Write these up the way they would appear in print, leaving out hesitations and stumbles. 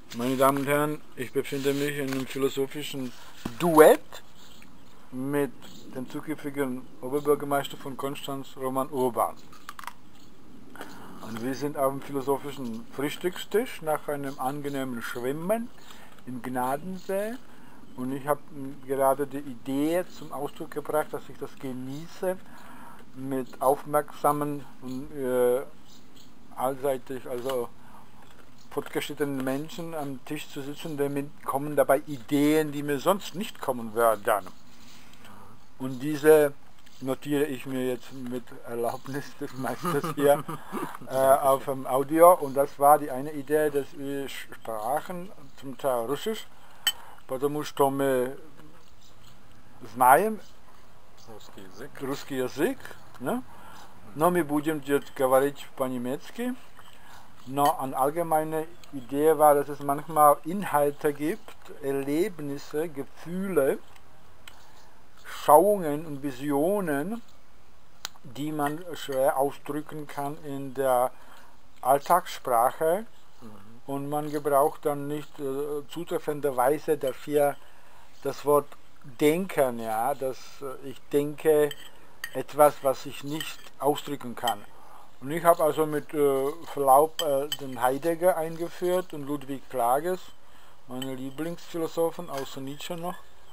Meine Damen und Herren, ich befinde mich in einem philosophischen Duett mit dem zukünftigen Oberbürgermeister von Konstanz, Roman Urban. Und wir sind auf dem philosophischen Frühstückstisch nach einem angenehmen Schwimmen im Gnadensee. Und ich habe gerade die Idee zum Ausdruck gebracht, dass ich das genieße, mit aufmerksamen und allseitig, also fortgeschrittenen Menschen am Tisch zu sitzen, damit kommen dabei Ideen, die mir sonst nicht kommen würden. Und diese notiere ich mir jetzt mit Erlaubnis des Meisters hier auf dem Audio. Und das war die eine Idee, dass wir sprachen, zum Teil Russisch, потому что мы знаем русский язык, но мы будем говорить по-немецки. No, eine allgemeine Idee war, dass es manchmal Inhalte gibt, Erlebnisse, Gefühle, Schauungen und Visionen, die man schwer ausdrücken kann in der Alltagssprache. Und man gebraucht dann nicht zutreffenderweise dafür das Wort denken, ja, dass ich denke etwas, was ich nicht ausdrücken kann. Und ich habe also mit Verlaub den Heidegger eingeführt und Ludwig Klages, meine Lieblingsphilosophen, außer Nietzsche noch,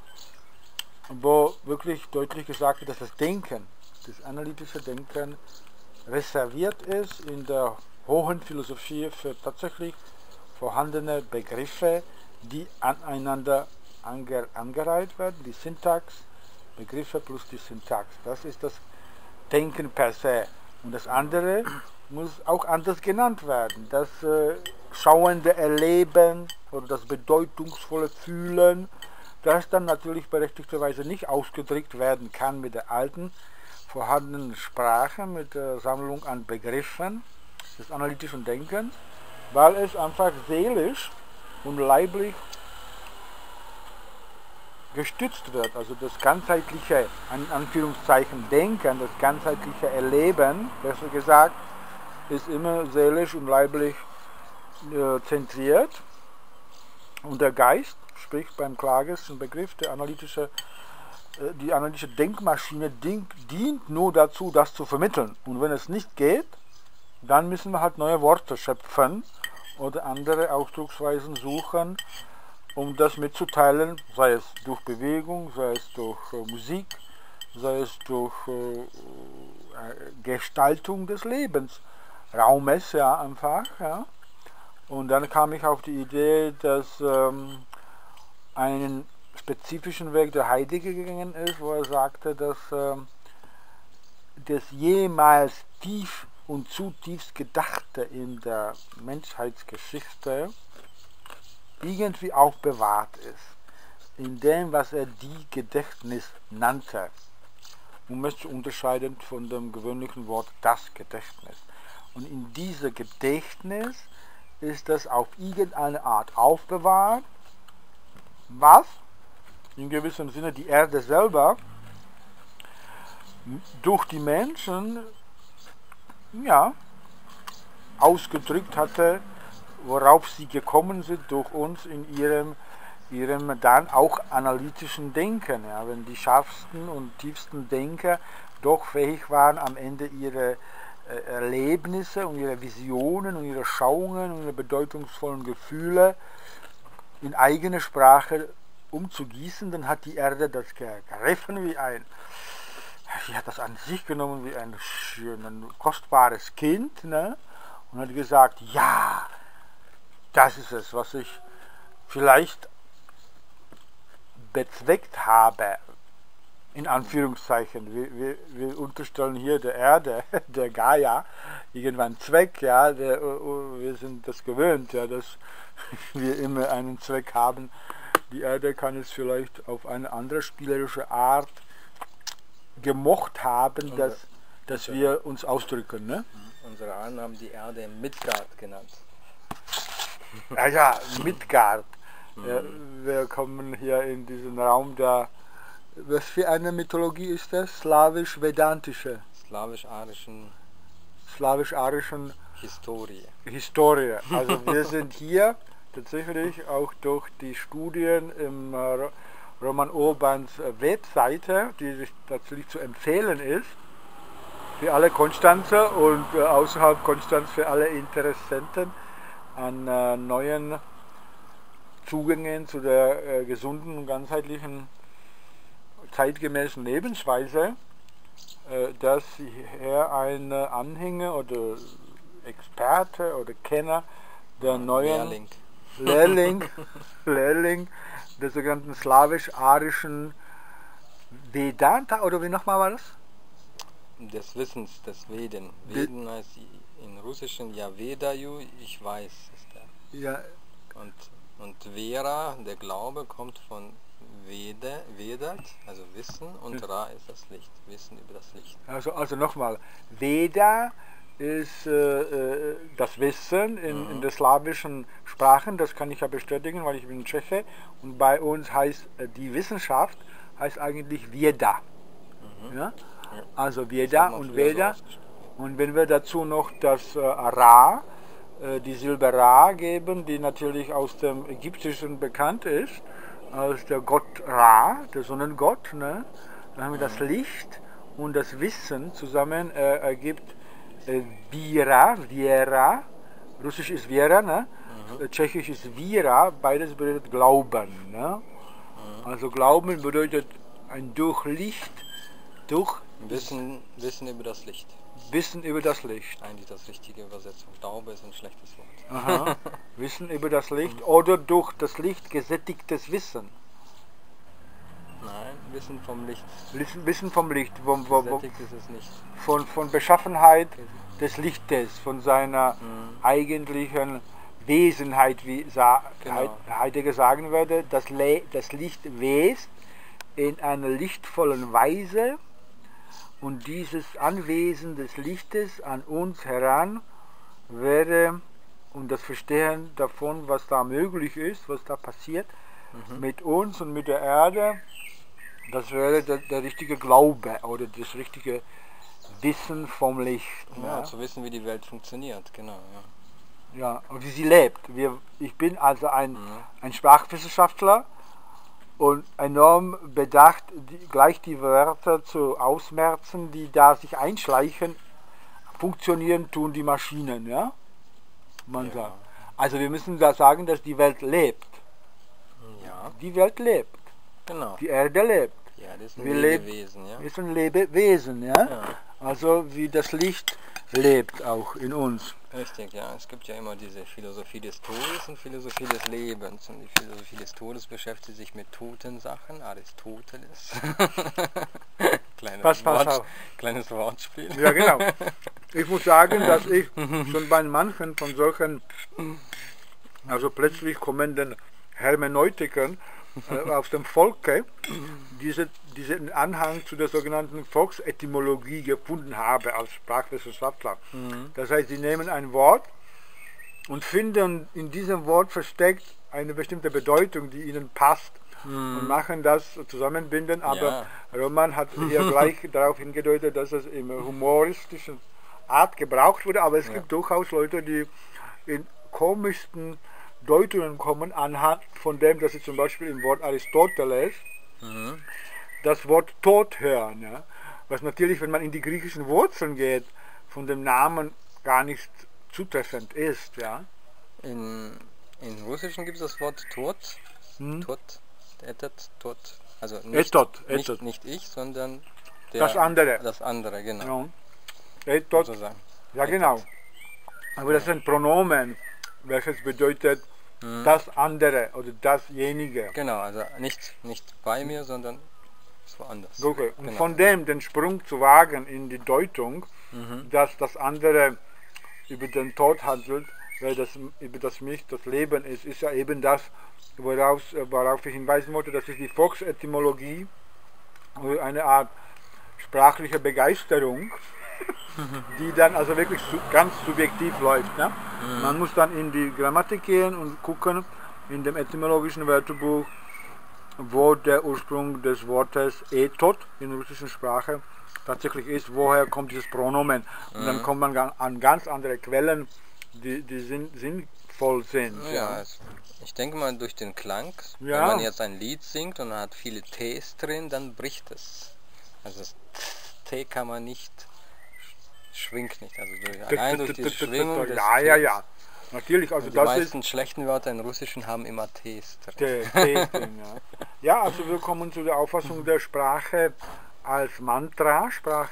wo wirklich deutlich gesagt wird, dass das Denken, das analytische Denken, reserviert ist in der hohen Philosophie für tatsächlich vorhandene Begriffe, die aneinander angereiht werden, die Syntax, Begriffe plus die Syntax. Das ist das Denken per se. Und das andere muss auch anders genannt werden. Das schauende Erleben oder das bedeutungsvolle Fühlen, das dann natürlich berechtigterweise nicht ausgedrückt werden kann mit der alten vorhandenen Sprache, mit der Sammlung an Begriffen des analytischen Denkens, weil es einfach seelisch und leiblich gestützt wird, also das ganzheitliche, in Anführungszeichen, Denken, das ganzheitliche Erleben, besser gesagt, ist immer seelisch und leiblich zentriert. Und der Geist, sprich beim Klages, Begriff, die analytische Denkmaschine dient nur dazu, das zu vermitteln. Und wenn es nicht geht, dann müssen wir halt neue Worte schöpfen oder andere Ausdrucksweisen suchen, um das mitzuteilen, sei es durch Bewegung, sei es durch Musik, sei es durch Gestaltung des Lebensraumes, ja, einfach. Ja. Und dann kam ich auf die Idee, dass einen spezifischen Weg der Heidegger gegangen ist, wo er sagte, dass das jemals tief und zutiefst Gedachte in der Menschheitsgeschichte irgendwie auch bewahrt ist, in dem, was er die Gedächtnis nannte, um es zu unterscheiden von dem gewöhnlichen Wort das Gedächtnis. Und in dieser Gedächtnis ist das auf irgendeine Art aufbewahrt, was in gewissem Sinne die Erde selber durch die Menschen ausgedrückt hatte, worauf sie gekommen sind durch uns in ihrem dann auch analytischen Denken. Ja, wenn die scharfsten und tiefsten Denker doch fähig waren, am Ende ihre Erlebnisse und ihre Visionen und ihre Schauungen und ihre bedeutungsvollen Gefühle in eigene Sprache umzugießen, dann hat die Erde das gegriffen sie hat das an sich genommen wie ein kostbares Kind, ne? Und hat gesagt, ja, das ist es, was ich vielleicht bezweckt habe, in Anführungszeichen. Wir unterstellen hier der Erde, der Gaia, irgendwann Zweck, ja, wir sind das gewöhnt, ja, dass wir immer einen Zweck haben. Die Erde kann es vielleicht auf eine andere spielerische Art gemocht haben, dass wir uns ausdrücken. Ne? Unsere Ahnen haben die Erde Midgard genannt. Ja, Midgard. Wir kommen hier in diesen Raum der, was für eine Mythologie ist das? Slawisch-vedantische. Slawisch-arischen Historie. Also wir sind hier tatsächlich auch durch die Studien im Roman Urbans Webseite, die sich tatsächlich zu empfehlen ist, für alle Konstanzer und außerhalb Konstanz für alle Interessenten an neuen Zugängen zu der gesunden und ganzheitlichen zeitgemäßen Lebensweise, dass hier ein Anhänger oder Experte oder Kenner der neuen Lehrling der sogenannten slawisch-arischen Vedanta, oder wie nochmal war das? Des Wissens, des Veden. Veden heißt in Russischen ja Vedayu, ich weiß, ist der. Ja. Und Vera, der Glaube, kommt von Vedat, also Wissen, und Ra ist das Licht, Wissen über das Licht. Also nochmal, Veda ist das Wissen in der slawischen Sprachen, das kann ich ja bestätigen, weil ich bin Tscheche, und bei uns heißt die Wissenschaft heißt eigentlich Veda. Ja? Also Veda und Veda, und wenn wir dazu noch das Ra, die Silbe Ra geben, die natürlich aus dem Ägyptischen bekannt ist, als der Gott Ra, der Sonnengott, ne? Dann haben wir das Licht und das Wissen zusammen ergibt Viera, Russisch ist Viera, ne? Tschechisch ist Vira, beides bedeutet Glauben. Ne? Also Glauben bedeutet ein Durchlicht, Wissen über das Licht. Wissen über das Licht. Eigentlich das richtige Übersetzung. Glaube ist ein schlechtes Wort. Aha. Wissen über das Licht oder durch das Licht gesättigtes Wissen. Nein, Wissen vom Licht. Wissen vom Licht, Gesättigt ist es nicht. von Beschaffenheit des Lichtes, von seiner eigentlichen Wesenheit, wie Heidegger sagen würde. Das Licht west in einer lichtvollen Weise, und dieses Anwesen des Lichtes an uns heran wäre, und das Verstehen davon, was da möglich ist, was da passiert, mit uns und mit der Erde, das wäre der richtige Glaube oder das richtige Wissen vom Licht. Ja, zu wissen, wie die Welt funktioniert, genau. Ja, und wie sie lebt. Ich bin also ein Sprachwissenschaftler und enorm bedacht, gleich die Wörter zu ausmerzen, die da sich einschleichen. Funktionieren tun die Maschinen, ja? Man sagt. Also wir müssen da sagen, dass die Welt lebt. Ja. Die Welt lebt. Genau. Die Erde lebt. Ja, das ist ein Lebewesen, ja. Ist ein Lebewesen, ja? Also wie das Licht lebt auch in uns. Richtig, ja. Es gibt ja immer diese Philosophie des Todes und Philosophie des Lebens. Und die Philosophie des Todes beschäftigt sich mit toten Sachen, Aristoteles. Kleines Wortspiel. Ja, genau. Ich muss sagen, dass ich schon bei manchen von solchen, also plötzlich kommenden Hermeneutikern aus dem Volke, diesen Anhang zu der sogenannten Volksetymologie gefunden habe als Sprachwissenschaftler. Das heißt, sie nehmen ein Wort und finden in diesem Wort versteckt eine bestimmte Bedeutung, die ihnen passt, und machen das zusammenbinden, aber Roman hat hier gleich darauf hingedeutet, dass es in humoristischen Art gebraucht wurde, aber es gibt durchaus Leute, die in komischsten Deutungen kommen, anhand von dem, dass sie zum Beispiel im Wort Aristoteles das Wort Tod hören, ja? Was natürlich, wenn man in die griechischen Wurzeln geht, von dem Namen gar nicht zutreffend ist. Ja? In Russischen gibt es das Wort Tod, Tod, also nicht ich, sondern das andere. Das andere, genau. Ja, ja genau. Aber das ist ein Pronomen, welches bedeutet das andere oder dasjenige. Genau, also nicht bei mir, sondern woanders. Okay. Und von dem den Sprung zu wagen in die Deutung, dass das andere über den Tod handelt, weil das über das mich das Leben ist ja eben das, worauf ich hinweisen wollte, das ist die Volksetymologie, eine Art sprachliche Begeisterung, die dann also wirklich ganz subjektiv läuft. Ne? Man muss dann in die Grammatik gehen und gucken, in dem etymologischen Wörterbuch, wo der Ursprung des Wortes etot in der russischen Sprache tatsächlich ist, woher kommt dieses Pronomen. Und dann kommt man an ganz andere Quellen, die kraftvoll sind. Ja, ich denke mal durch den Klang, wenn Ja. man jetzt ein Lied singt und man hat viele Ts drin, dann bricht es. Also das T kann man nicht, schwingt nicht. Also allein durch die Schwingung des Ja. Natürlich, also Die das meisten schlechten Wörter im Russischen haben immer Ts drin. der T-Ding, ja. Ja, also wir kommen zu der Auffassung der Sprache als Mantra,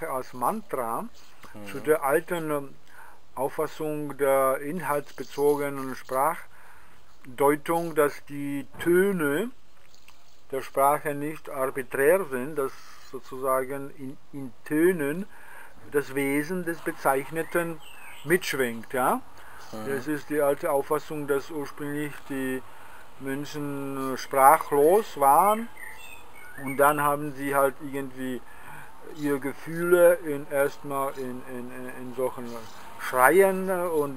zu der alten Auffassung der inhaltsbezogenen Sprachdeutung, dass die Töne der Sprache nicht arbiträr sind, dass sozusagen in Tönen das Wesen des Bezeichneten mitschwingt. Ja? Das ist die alte Auffassung, dass ursprünglich die Menschen sprachlos waren und dann haben sie halt irgendwie ihre Gefühle erstmal in solchen Schreien und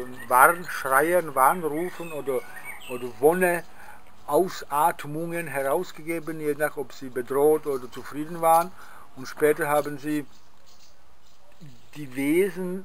Warnrufen oder Wonne Ausatmungen herausgegeben, je nach ob sie bedroht oder zufrieden waren. Und später haben sie das Wesen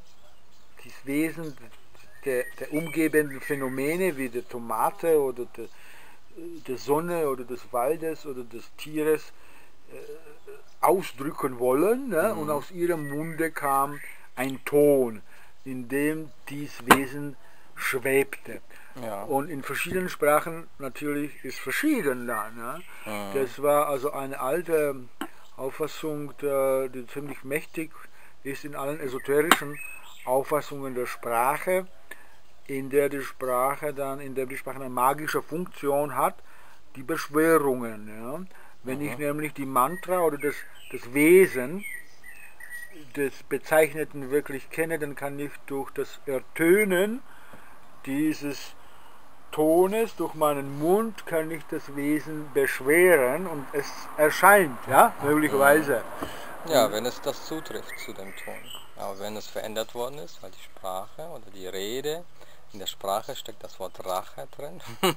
der umgebenden Phänomene wie der Tomate oder der Sonne oder des Waldes oder des Tieres ausdrücken wollen, ne? Und aus ihrem Munde kam ein Ton, in dem dieses Wesen schwebte. Ja. Und in verschiedenen Sprachen natürlich ist verschieden da. Ne? Das war also eine alte Auffassung, die ziemlich mächtig ist in allen esoterischen Auffassungen der Sprache, in der die Sprache eine magische Funktion hat, die Beschwörungen. Ja? Wenn ich nämlich die Mantra oder das Wesen des Bezeichneten wirklich kenne, dann kann ich durch das Ertönen dieses Tones, durch meinen Mund, kann ich das Wesen beschweren und es erscheint, ja, möglicherweise. Ja, wenn es das zutrifft zu dem Ton. Aber wenn es verändert worden ist, weil die Sprache oder die Rede, in der Sprache steckt das Wort Rache drin.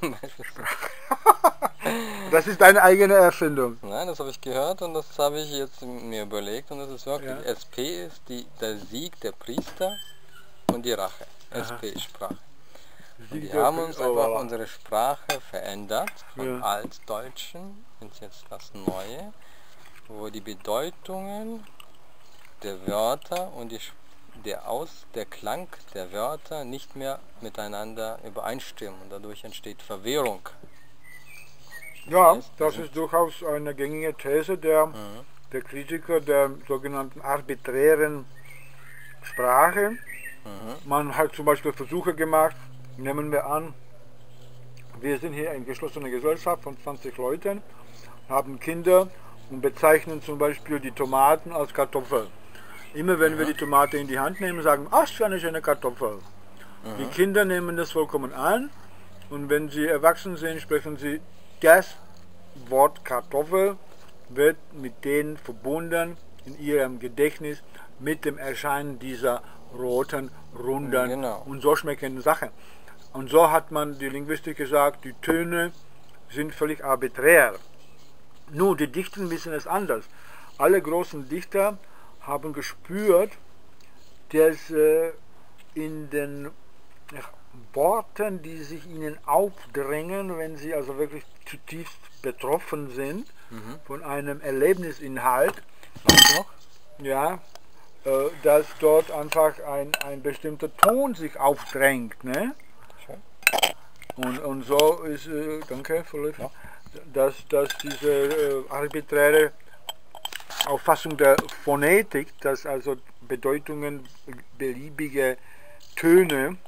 Das ist deine eigene Erfindung. Nein, das habe ich gehört und das habe ich jetzt mir überlegt und das ist wirklich, Ja. SP ist der Sieg der Priester und die Rache. SP ist Sprache. Und die haben uns einfach unsere Sprache verändert, vom Altdeutschen ins jetzt das Neue, wo die Bedeutungen der Wörter und der Klang der Wörter nicht mehr miteinander übereinstimmen und dadurch entsteht Verwirrung. Ja, das ist durchaus eine gängige These der Kritiker der sogenannten arbiträren Sprache. Man hat zum Beispiel Versuche gemacht, nehmen wir an, wir sind hier eine geschlossene Gesellschaft von 20 Leuten, haben Kinder und bezeichnen zum Beispiel die Tomaten als Kartoffel. Immer wenn wir die Tomate in die Hand nehmen, sagen, ach, ist ja eine schöne Kartoffel. Die Kinder nehmen das vollkommen an und wenn sie erwachsen sind, sprechen sie, das Wort Kartoffel wird mit denen verbunden in ihrem Gedächtnis mit dem Erscheinen dieser roten, runden und so schmeckenden Sachen. Und so hat man die Linguistik gesagt, die Töne sind völlig arbiträr. Nun, die Dichter wissen es anders. Alle großen Dichter haben gespürt, dass in den Worten, die sich ihnen aufdrängen, wenn sie also wirklich zutiefst betroffen sind von einem Erlebnisinhalt, ja, dass dort einfach ein bestimmter Ton sich aufdrängt. Ne? Und so ist, danke, Philipp, dass diese arbiträre Auffassung der Phonetik, dass also Bedeutungen beliebige Töne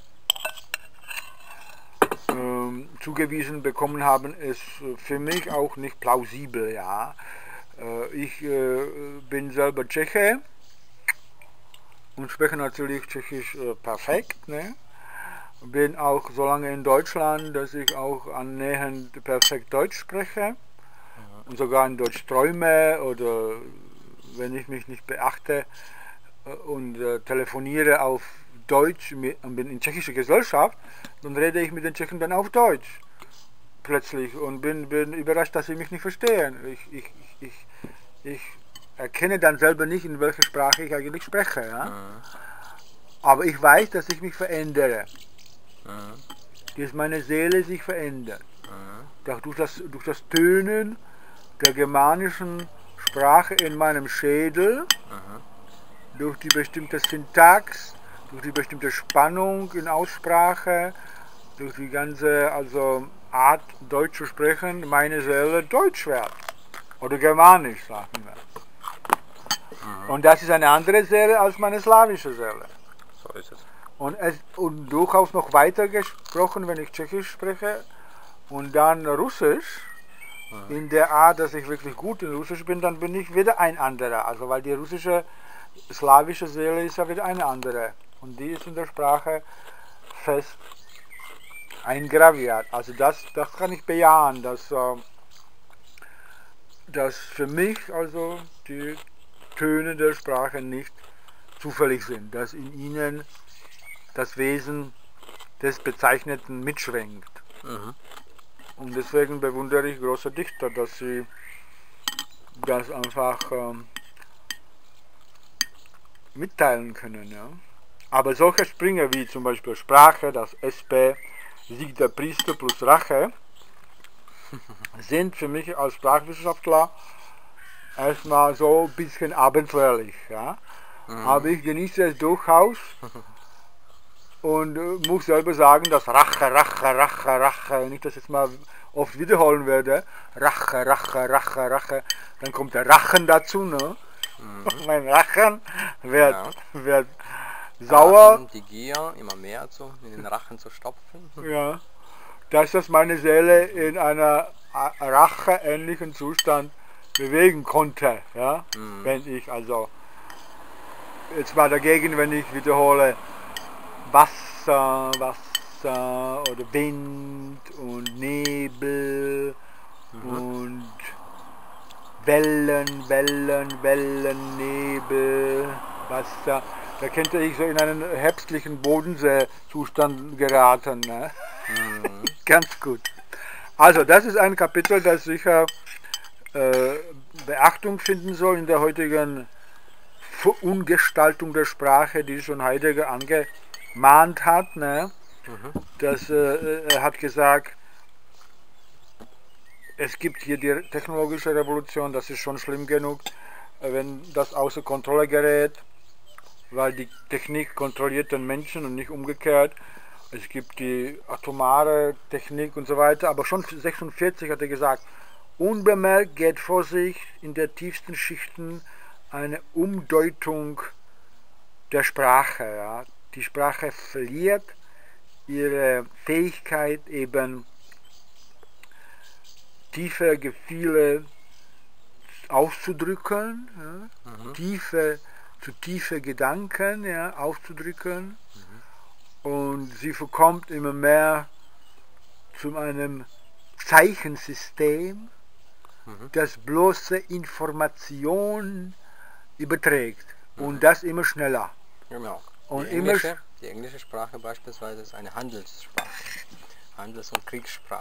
zugewiesen bekommen haben, ist für mich auch nicht plausibel. Ja. Ich bin selber Tscheche und spreche natürlich Tschechisch perfekt. Ne? Bin auch so lange in Deutschland, dass ich auch annähernd perfekt Deutsch spreche und sogar in Deutsch träume oder wenn ich mich nicht beachte und telefoniere auf Deutsch und bin in tschechischer Gesellschaft, dann rede ich mit den Tschechen dann auf Deutsch plötzlich und bin überrascht, dass sie mich nicht verstehen. Ich erkenne dann selber nicht, in welcher Sprache ich eigentlich spreche. Ja? Aber ich weiß, dass ich mich verändere. dass meine Seele sich verändert. Durch das Tönen der germanischen Sprache in meinem Schädel, durch die bestimmte Syntax, durch die bestimmte Spannung in Aussprache, durch die ganze Art, Deutsch zu sprechen, meine Seele Deutsch wird. Oder Germanisch, sagen wir. Und das ist eine andere Seele als meine slawische Seele. So ist es. Und durchaus noch weiter gesprochen, wenn ich Tschechisch spreche und dann Russisch, in der Art, dass ich wirklich gut in Russisch bin, dann bin ich wieder ein anderer. Also weil die russische, slawische Seele ist ja wieder eine andere. Und die ist in der Sprache fest eingraviert. Also das kann ich bejahen, dass für mich also die Töne der Sprache nicht zufällig sind, dass in ihnen das Wesen des Bezeichneten mitschwingt. Und deswegen bewundere ich große Dichter, dass sie das einfach mitteilen können. Ja? Aber solche Sprünge wie zum Beispiel Sprache, das SP, Sieg der Priester plus Rache, sind für mich als Sprachwissenschaftler erstmal so ein bisschen abenteuerlich. Ja? Aber ich genieße es durchaus und muss selber sagen, dass Rache, wenn ich das jetzt mal oft wiederholen werde, Rache, dann kommt der Rachen dazu, ne? Mein Rachen wird sauer. Rachen, die Gier, immer mehr in den Rachen zu stopfen. Ja, dass das meine Seele in einer racheähnlichen Zustand bewegen konnte, ja? Wenn ich also jetzt mal dagegen, wenn ich wiederhole Wasser oder Wind und Nebel und Wellen, Nebel, Wasser, da könnte ich so in einen herbstlichen Bodenseezustand geraten. Ne? Ganz gut. Also das ist ein Kapitel, das sicher Beachtung finden soll in der heutigen Umgestaltung der Sprache, die schon Heidegger angemahnt hat. Ne? Er hat gesagt, es gibt hier die technologische Revolution, das ist schon schlimm genug, wenn das außer Kontrolle gerät, weil die Technik kontrolliert den Menschen und nicht umgekehrt. Es gibt die atomare Technik und so weiter, aber schon 1946 hat er gesagt, unbemerkt geht vor sich in der tiefsten Schichten eine Umdeutung der Sprache. Ja. Die Sprache verliert ihre Fähigkeit, eben tiefe Gefühle auszudrücken, ja. Tiefe Gedanken, ja, auszudrücken. Und sie verkommt immer mehr zu einem Zeichensystem, das bloße Information überträgt. Und das immer schneller. Genau. Und die englische Sprache beispielsweise ist eine Handelssprache. Handels- und Kriegssprache.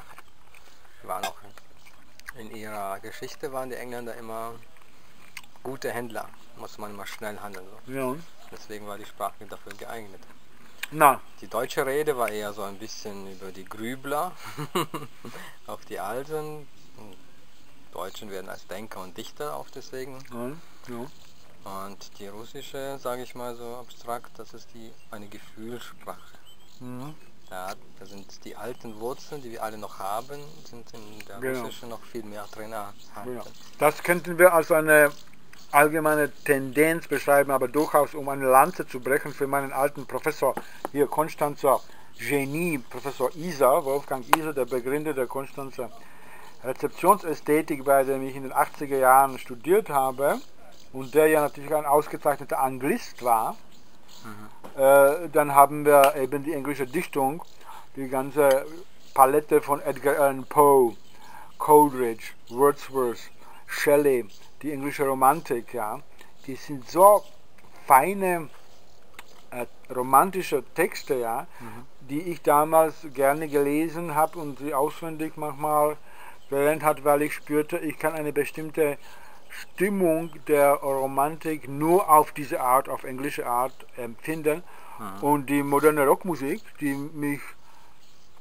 In ihrer Geschichte waren die Engländer immer gute Händler. Muss man immer schnell handeln. So. Ja. Deswegen war die Sprache dafür geeignet. Na. Die deutsche Rede war eher so ein bisschen über die Grübler, auf die Alten. Deutschen werden als Denker und Dichter auch deswegen. Ja. Und die russische, sage ich mal so abstrakt, das ist eine Gefühlssprache. Ja, da sind die alten Wurzeln, die wir alle noch haben, sind in der russischen noch viel mehr drin. Genau. Das könnten wir als eine allgemeine Tendenz beschreiben, aber durchaus um eine Lanze zu brechen für meinen alten Professor hier, Konstanzer Genie, Professor Iser, Wolfgang Iser, der Begründer der Konstanzer Rezeptionsästhetik, bei dem ich in den 80er Jahren studiert habe und der ja natürlich ein ausgezeichneter Anglist war. Dann haben wir eben die englische Dichtung, die ganze Palette von Edgar Allan Poe, Coleridge, Wordsworth, Shelley, die englische Romantik, ja, die sind so feine romantische Texte, ja, die ich damals gerne gelesen habe und sie auswendig manchmal gelernt hat, weil ich spürte, ich kann eine bestimmte Stimmung der Romantik nur auf diese Art, auf englische Art empfinden. Und die moderne Rockmusik, die mich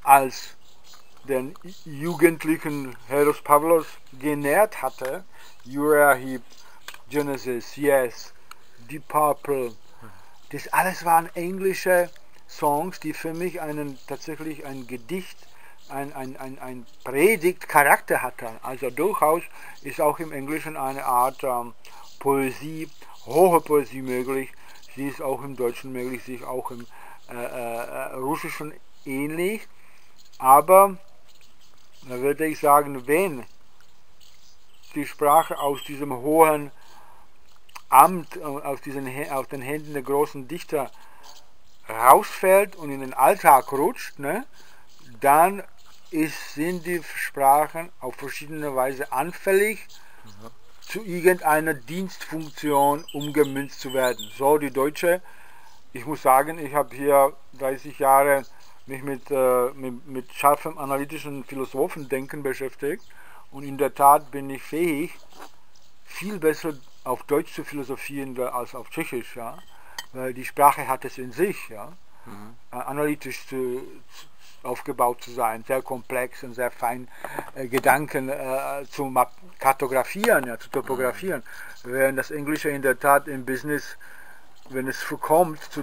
als den jugendlichen Heros Pavlos genährt hatte, Uriah Heep, Genesis, Yes, Deep Purple, das alles waren englische Songs, die für mich tatsächlich ein Gedicht, ein Predigtcharakter hatten. Also durchaus ist auch im Englischen eine Art Poesie, hohe Poesie möglich. Sie ist auch im Deutschen möglich, sie ist auch im Russischen ähnlich. Aber da würde ich sagen, wenn die Sprache aus diesem hohen Amt, aus den Händen der großen Dichter rausfällt und in den Alltag rutscht, ne, dann sind die Sprachen auf verschiedene Weise anfällig, zu irgendeiner Dienstfunktion umgemünzt zu werden. So die Deutsche, ich muss sagen, ich habe hier 30 Jahre mich mit scharfem analytischen Philosophendenken beschäftigt und in der Tat bin ich fähig, viel besser auf Deutsch zu philosophieren als auf Tschechisch, ja, weil die Sprache hat es in sich, ja, analytisch aufgebaut zu sein, sehr komplex und sehr fein Gedanken zu kartografieren, ja, zu topografieren, während das Englische in der Tat im Business, wenn es kommt zu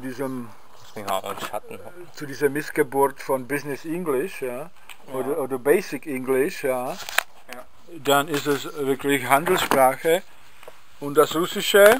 dieser Missgeburt von Business English, ja, oder Basic English, ja, dann ist es wirklich Handelssprache. Und das Russische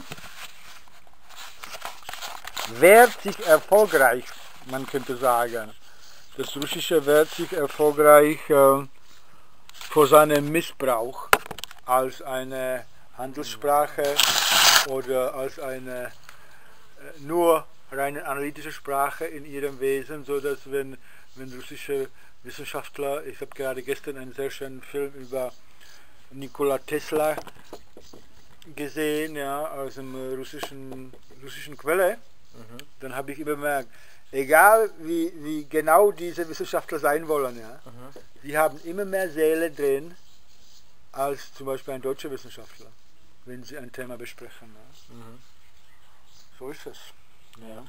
wehrt sich erfolgreich, man könnte sagen. Das Russische wehrt sich erfolgreich vor seinem Missbrauch als eine Handelssprache oder als eine nur reine analytische Sprache in ihrem Wesen, so dass wenn russische Wissenschaftler, ich habe gerade gestern einen sehr schönen Film über Nikola Tesla gesehen, ja, aus dem russischen Quelle, dann habe ich immer bemerkt, egal wie genau diese Wissenschaftler sein wollen, ja, die haben immer mehr Seele drin als zum Beispiel ein deutscher Wissenschaftler, wenn sie ein Thema besprechen. Ja. So ist es. Ja.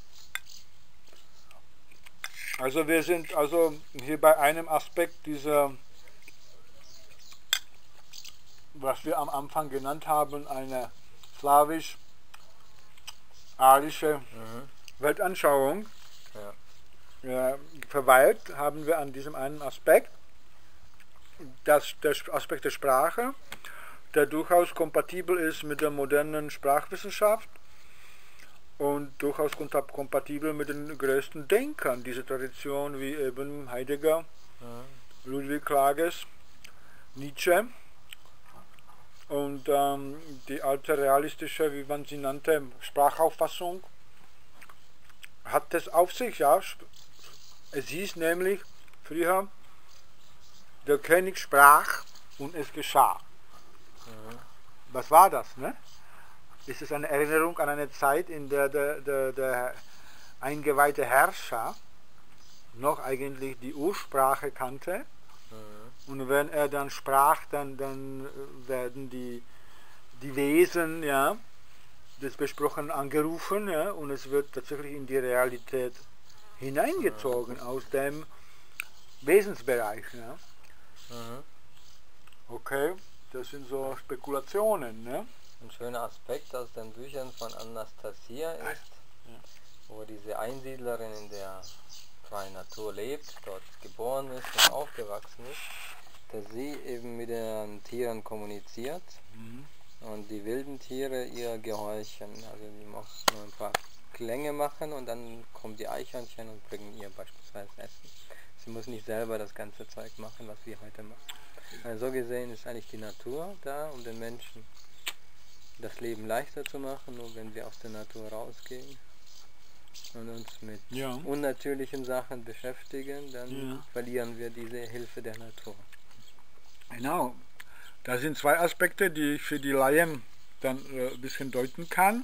Also wir sind hier bei einem Aspekt dieser, was wir am Anfang genannt haben, eine slawisch-arische Weltanschauung verweilt, haben wir an diesem einen Aspekt, der Aspekt der Sprache, der durchaus kompatibel ist mit der modernen Sprachwissenschaft und durchaus kompatibel mit den größten Denkern dieser Tradition, wie eben Heidegger, Ludwig Klages, Nietzsche. Und die alte realistische, wie man sie nannte, Sprachauffassung hat es auf sich, ja. Es hieß nämlich früher, der König sprach und es geschah. Was war das, ne? Ist es eine Erinnerung an eine Zeit, in der der eingeweihte Herrscher noch eigentlich die Ursprache kannte? Und wenn er dann sprach, dann werden die Wesen, ja, des Besprochenen angerufen, ja, und es wird tatsächlich in die Realität hineingezogen aus dem Wesensbereich. Ja. Okay, das sind so Spekulationen. Ne? Ein schöner Aspekt aus den Büchern von Anastasia ist, wo diese Einsiedlerin in der freien Natur lebt, dort geboren ist und aufgewachsen ist, dass sie eben mit den Tieren kommuniziert und die wilden Tiere ihr gehorchen. Also die muss nur ein paar Klänge machen und dann kommen die Eichhörnchen und bringen ihr beispielsweise Essen. Sie muss nicht selber das ganze Zeug machen, was wir heute machen. Also so gesehen ist eigentlich die Natur da, um den Menschen das Leben leichter zu machen, nur wenn wir aus der Natur rausgehen und uns mit unnatürlichen Sachen beschäftigen, dann verlieren wir diese Hilfe der Natur. Genau, da sind zwei Aspekte, die ich für die Laien dann ein bisschen deuten kann.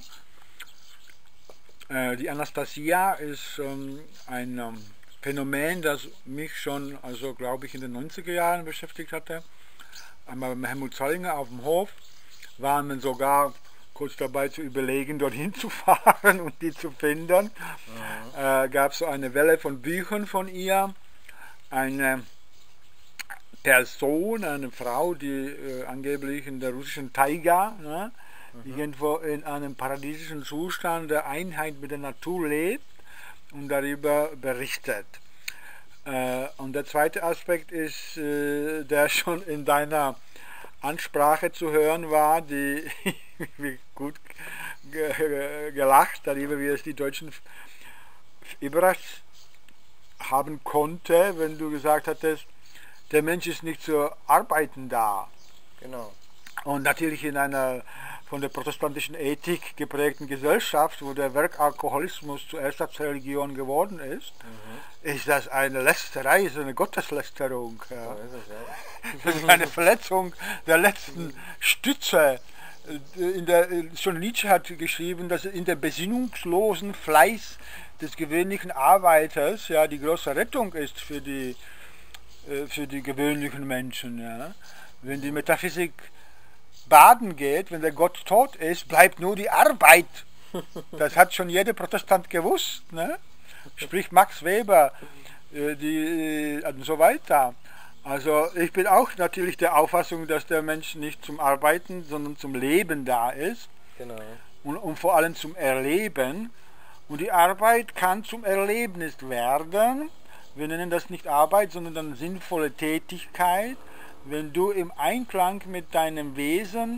Die Anastasia ist ein Phänomen, das mich schon, also glaube ich, in den 90er Jahren beschäftigt hatte. Einmal mit Helmut Zollinger auf dem Hof waren wir sogar kurz dabei zu überlegen, dorthin zu fahren und die zu finden. Gab es so eine Welle von Büchern von ihr, eine Person, eine Frau, die angeblich in der russischen Taiga, ne, irgendwo in einem paradiesischen Zustand der Einheit mit der Natur lebt und darüber berichtet. Und der zweite Aspekt ist, der schon in deiner Ansprache zu hören war, die gut gelacht darüber, wie es die Deutschen überrascht haben konnte, wenn du gesagt hattest, der Mensch ist nicht zu arbeiten da. Genau. Und natürlich in einer von der protestantischen Ethik geprägten Gesellschaft, wo der Werkalkoholismus zur Ersatzreligion geworden ist, ist das eine Lästerei, ist eine Gotteslästerung. Ja. So ist es, ja. Das ist eine Verletzung der letzten Stütze. Schon Nietzsche hat geschrieben, dass in der besinnungslosen Fleiß des gewöhnlichen Arbeiters ja die große Rettung ist für die gewöhnlichen Menschen. Ja. Wenn die Metaphysik baden geht, wenn der Gott tot ist, bleibt nur die Arbeit. Das hat schon jeder Protestant gewusst. Ne? Sprich Max Weber und so weiter. Also ich bin auch natürlich der Auffassung, dass der Mensch nicht zum Arbeiten, sondern zum Leben da ist. Genau. Und vor allem zum Erleben. Und die Arbeit kann zum Erlebnis werden. Wir nennen das nicht Arbeit, sondern dann sinnvolle Tätigkeit. Wenn du im Einklang mit deinem Wesen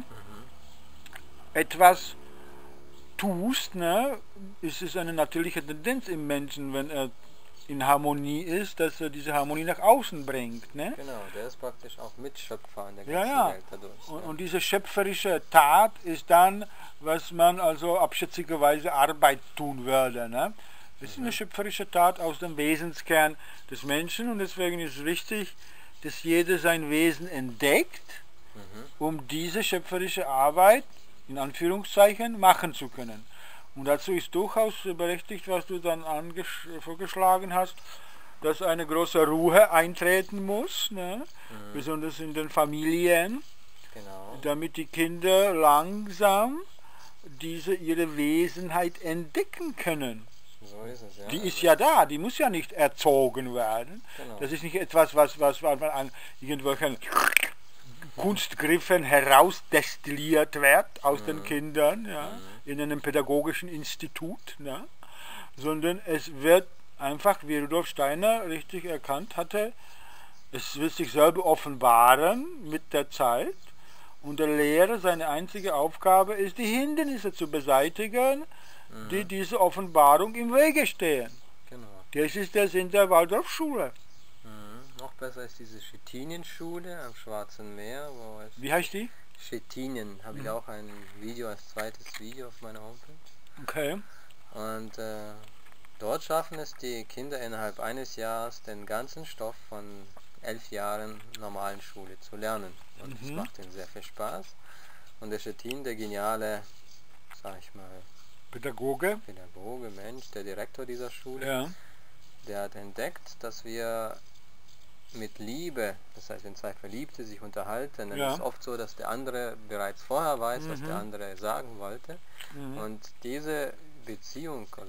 etwas tust, ne, ist es eine natürliche Tendenz im Menschen, wenn er in Harmonie ist, dass er diese Harmonie nach außen bringt. Ne? Genau, der ist praktisch auch Mitschöpfer an der ganzen Welt dadurch. Und diese schöpferische Tat ist dann, was man also abschätzigerweise Arbeit tun würde. Ne? Es ist eine schöpferische Tat aus dem Wesenskern des Menschen und deswegen ist es wichtig, dass jeder sein Wesen entdeckt, um diese schöpferische Arbeit in Anführungszeichen machen zu können. Und dazu ist durchaus berechtigt, was du dann vorgeschlagen hast, dass eine große Ruhe eintreten muss, ne? Besonders in den Familien, damit die Kinder langsam ihre Wesenheit entdecken können. So ist es, ja. Die ist ja da, die muss ja nicht erzogen werden. Genau. Das ist nicht etwas, was an irgendwelchen Kunstgriffen herausdestilliert wird aus den Kindern, ja, in einem pädagogischen Institut, ja, sondern es wird einfach, wie Rudolf Steiner richtig erkannt hatte, es wird sich selber offenbaren mit der Zeit und der Lehrer, seine einzige Aufgabe ist, die Hindernisse zu beseitigen, die diese Offenbarung im Wege stehen. Genau. Das ist der Sinn der Waldorfschule. Noch besser ist diese Stettinien-Schule am Schwarzen Meer. Wie heißt die? Stettinien, habe ich auch ein Video als zweites Video auf meiner Homepage. Okay. Und dort schaffen es die Kinder innerhalb eines Jahres den ganzen Stoff von 11 Jahren normalen Schule zu lernen. Und das macht ihnen sehr viel Spaß. Und der Stettin, der geniale, sag ich mal, Pädagoge, Mensch, der Direktor dieser Schule, ja, der hat entdeckt, dass wir mit Liebe, das heißt, wenn zwei Verliebte sich unterhalten, dann ist es oft so, dass der andere bereits vorher weiß, was der andere sagen wollte. Und diese Beziehung, also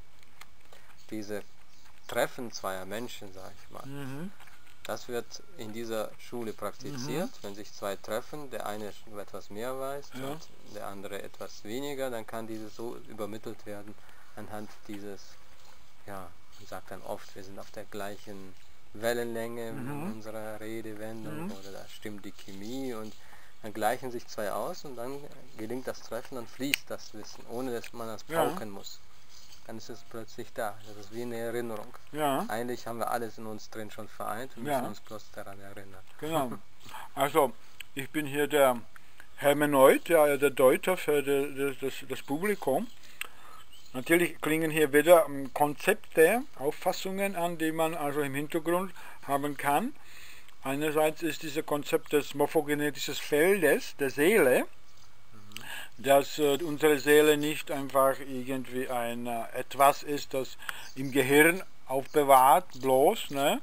diese Treffen zweier Menschen, sag ich mal, das wird in dieser Schule praktiziert. Wenn sich zwei treffen, der eine etwas mehr weiß und der andere etwas weniger, dann kann dieses so übermittelt werden anhand dieses, ja, man sagt dann oft, wir sind auf der gleichen Wellenlänge in unserer Redewendung oder da stimmt die Chemie und dann gleichen sich zwei aus und dann gelingt das Treffen und fließt das Wissen, ohne dass man das pauken muss. Dann ist es plötzlich da. Das ist wie eine Erinnerung. Ja. Eigentlich haben wir alles in uns drin schon vereint, wir müssen uns bloß daran erinnern. Genau. Also, ich bin hier der Hermeneut, der Deuter für das Publikum. Natürlich klingen hier wieder Konzepte, Auffassungen an, die man also im Hintergrund haben kann. Einerseits ist dieses Konzept des morphogenetischen Feldes der Seele, dass unsere Seele nicht einfach irgendwie etwas ist, das im Gehirn aufbewahrt, bloß, ne,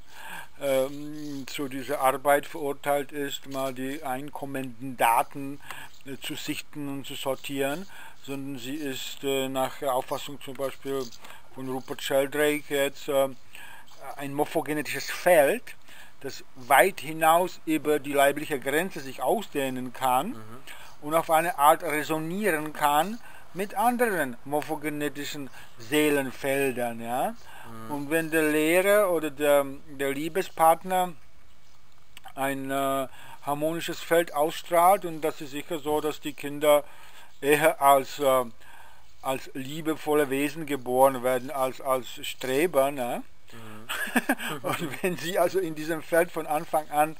zu dieser Arbeit verurteilt ist, mal die einkommenden Daten zu sichten und zu sortieren, sondern sie ist nach Auffassung zum Beispiel von Rupert Sheldrake jetzt ein morphogenetisches Feld, das weit hinaus über die leibliche Grenze sich ausdehnen kann und auf eine Art resonieren kann mit anderen morphogenetischen Seelenfeldern. Ja? Und wenn der Lehrer oder der Liebespartner ein harmonisches Feld ausstrahlt, und das ist sicher so, dass die Kinder eher als liebevolle Wesen geboren werden, als Streber. Ne? Und wenn sie also in diesem Feld von Anfang an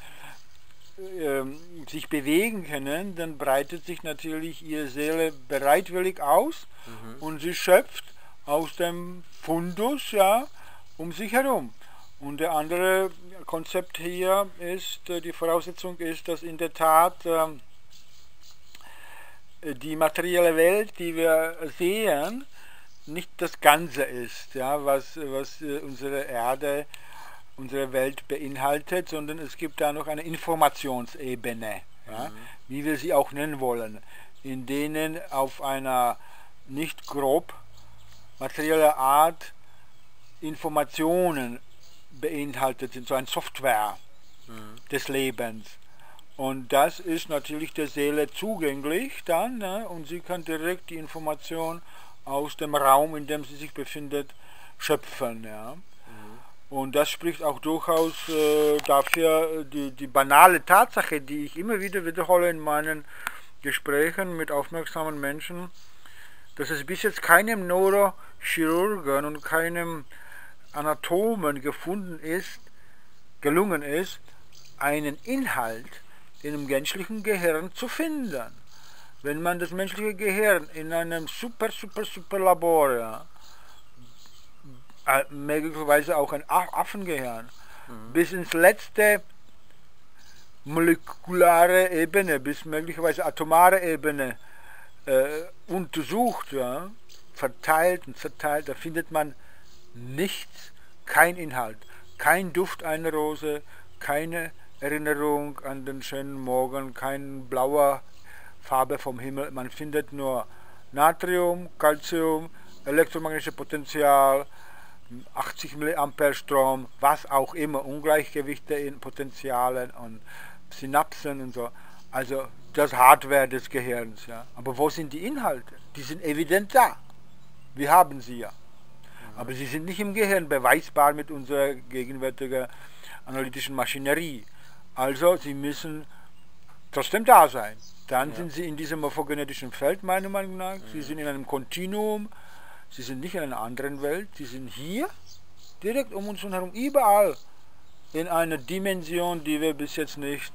sich bewegen können, dann breitet sich natürlich ihre Seele bereitwillig aus und sie schöpft aus dem Fundus, ja, um sich herum. Und der andere Konzept hier ist, die Voraussetzung ist, dass in der Tat die materielle Welt, die wir sehen, nicht das Ganze ist, ja, was unsere Erde, unsere Welt beinhaltet, sondern es gibt da noch eine Informationsebene, ja, wie wir sie auch nennen wollen, in denen auf einer nicht grob materielle Art Informationen beinhaltet sind, so ein Software des Lebens. Und das ist natürlich der Seele zugänglich dann, ne, und sie kann direkt die Information aus dem Raum, in dem sie sich befindet, schöpfen. Ja. Und das spricht auch durchaus dafür, die banale Tatsache, die ich immer wieder wiederhole in meinen Gesprächen mit aufmerksamen Menschen, dass es bis jetzt keinem Neurochirurgen und keinem Anatomen gelungen ist, einen Inhalt in einem menschlichen Gehirn zu finden. Wenn man das menschliche Gehirn in einem super Labor, ja, möglicherweise auch ein Affengehirn, bis ins letzte molekulare Ebene, bis möglicherweise atomare Ebene untersucht, ja, verteilt und zerteilt, da findet man nichts, kein Inhalt, kein Duft einer Rose, keine Erinnerung an den schönen Morgen, kein blauer Farbe vom Himmel, man findet nur Natrium, Calcium, elektromagnetisches Potenzial, 80 mA Strom, was auch immer, Ungleichgewichte in Potentialen und Synapsen und so, also das Hardware des Gehirns. Ja. Aber wo sind die Inhalte? Die sind evident da, wir haben sie ja. Aber sie sind nicht im Gehirn beweisbar mit unserer gegenwärtigen analytischen Maschinerie. Also sie müssen trotzdem da sein. Dann sind sie in diesem morphogenetischen Feld, meiner Meinung nach. Sie sind in einem Kontinuum, sie sind nicht in einer anderen Welt, sie sind hier, direkt um uns herum, überall in einer Dimension, die wir bis jetzt nicht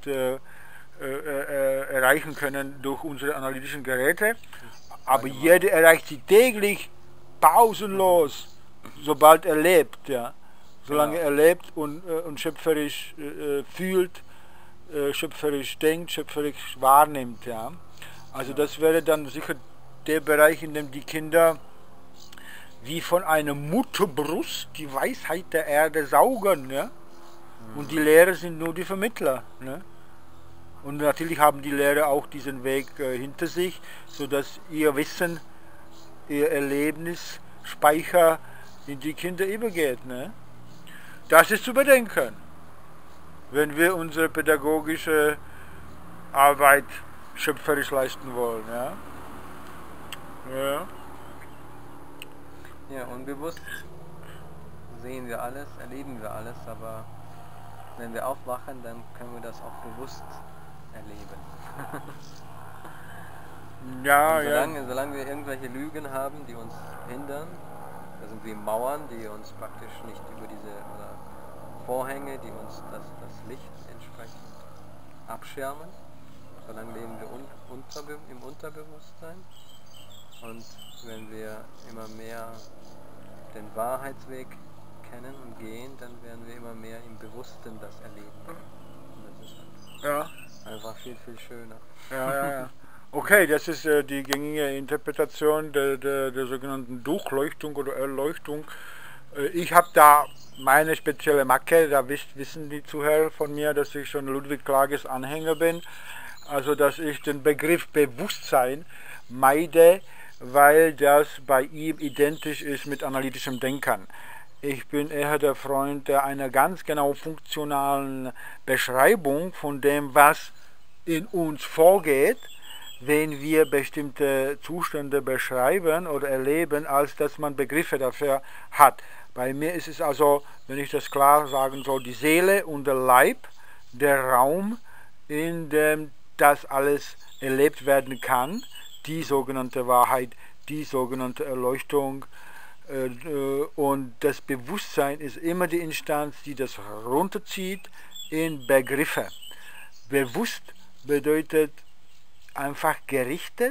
erreichen können durch unsere analytischen Geräte. Aber jeder erreicht sie täglich, pausenlos, sobald er lebt, ja. Solange er lebt und schöpferisch fühlt, schöpferisch denkt, schöpferisch wahrnimmt. Ja. Also das wäre dann sicher der Bereich, in dem die Kinder wie von einer Mutterbrust die Weisheit der Erde saugen. Ja. Und die Lehrer sind nur die Vermittler. Ne. Und natürlich haben die Lehrer auch diesen Weg hinter sich, sodass ihr Wissen, ihr Erlebnisspeicher in die Kinder übergeht. Ne. Das ist zu bedenken, wenn wir unsere pädagogische Arbeit schöpferisch leisten wollen. Ja, ja, unbewusst sehen wir alles, erleben wir alles, aber wenn wir aufwachen, dann können wir das auch bewusst erleben. Ja, solange wir irgendwelche Lügen haben, die uns hindern, das sind wie Mauern, die uns praktisch nicht über diese, oder Vorhänge, die uns das Licht entsprechend abschirmen. Solange leben wir im Unterbewusstsein. Und wenn wir immer mehr den Wahrheitsweg kennen und gehen, dann werden wir immer mehr im Bewussten das erleben. Und das ist halt einfach viel schöner. Ja. Okay, das ist die gängige Interpretation der sogenannten Durchleuchtung oder Erleuchtung. Ich habe da meine spezielle Macke, da wissen die Zuhörer von mir, dass ich schon Ludwig Klages Anhänger bin. Also dass ich den Begriff Bewusstsein meide, weil das bei ihm identisch ist mit analytischem Denken. Ich bin eher der Freund einer ganz genau funktionalen Beschreibung von dem, was in uns vorgeht, wenn wir bestimmte Zustände beschreiben oder erleben, als dass man Begriffe dafür hat. Bei mir ist es also, wenn ich das klar sagen soll, die Seele und der Leib, der Raum, in dem das alles erlebt werden kann, die sogenannte Wahrheit, die sogenannte Erleuchtung, und das Bewusstsein ist immer die Instanz, die das runterzieht in Begriffe. Bewusst bedeutet einfach gerichtet,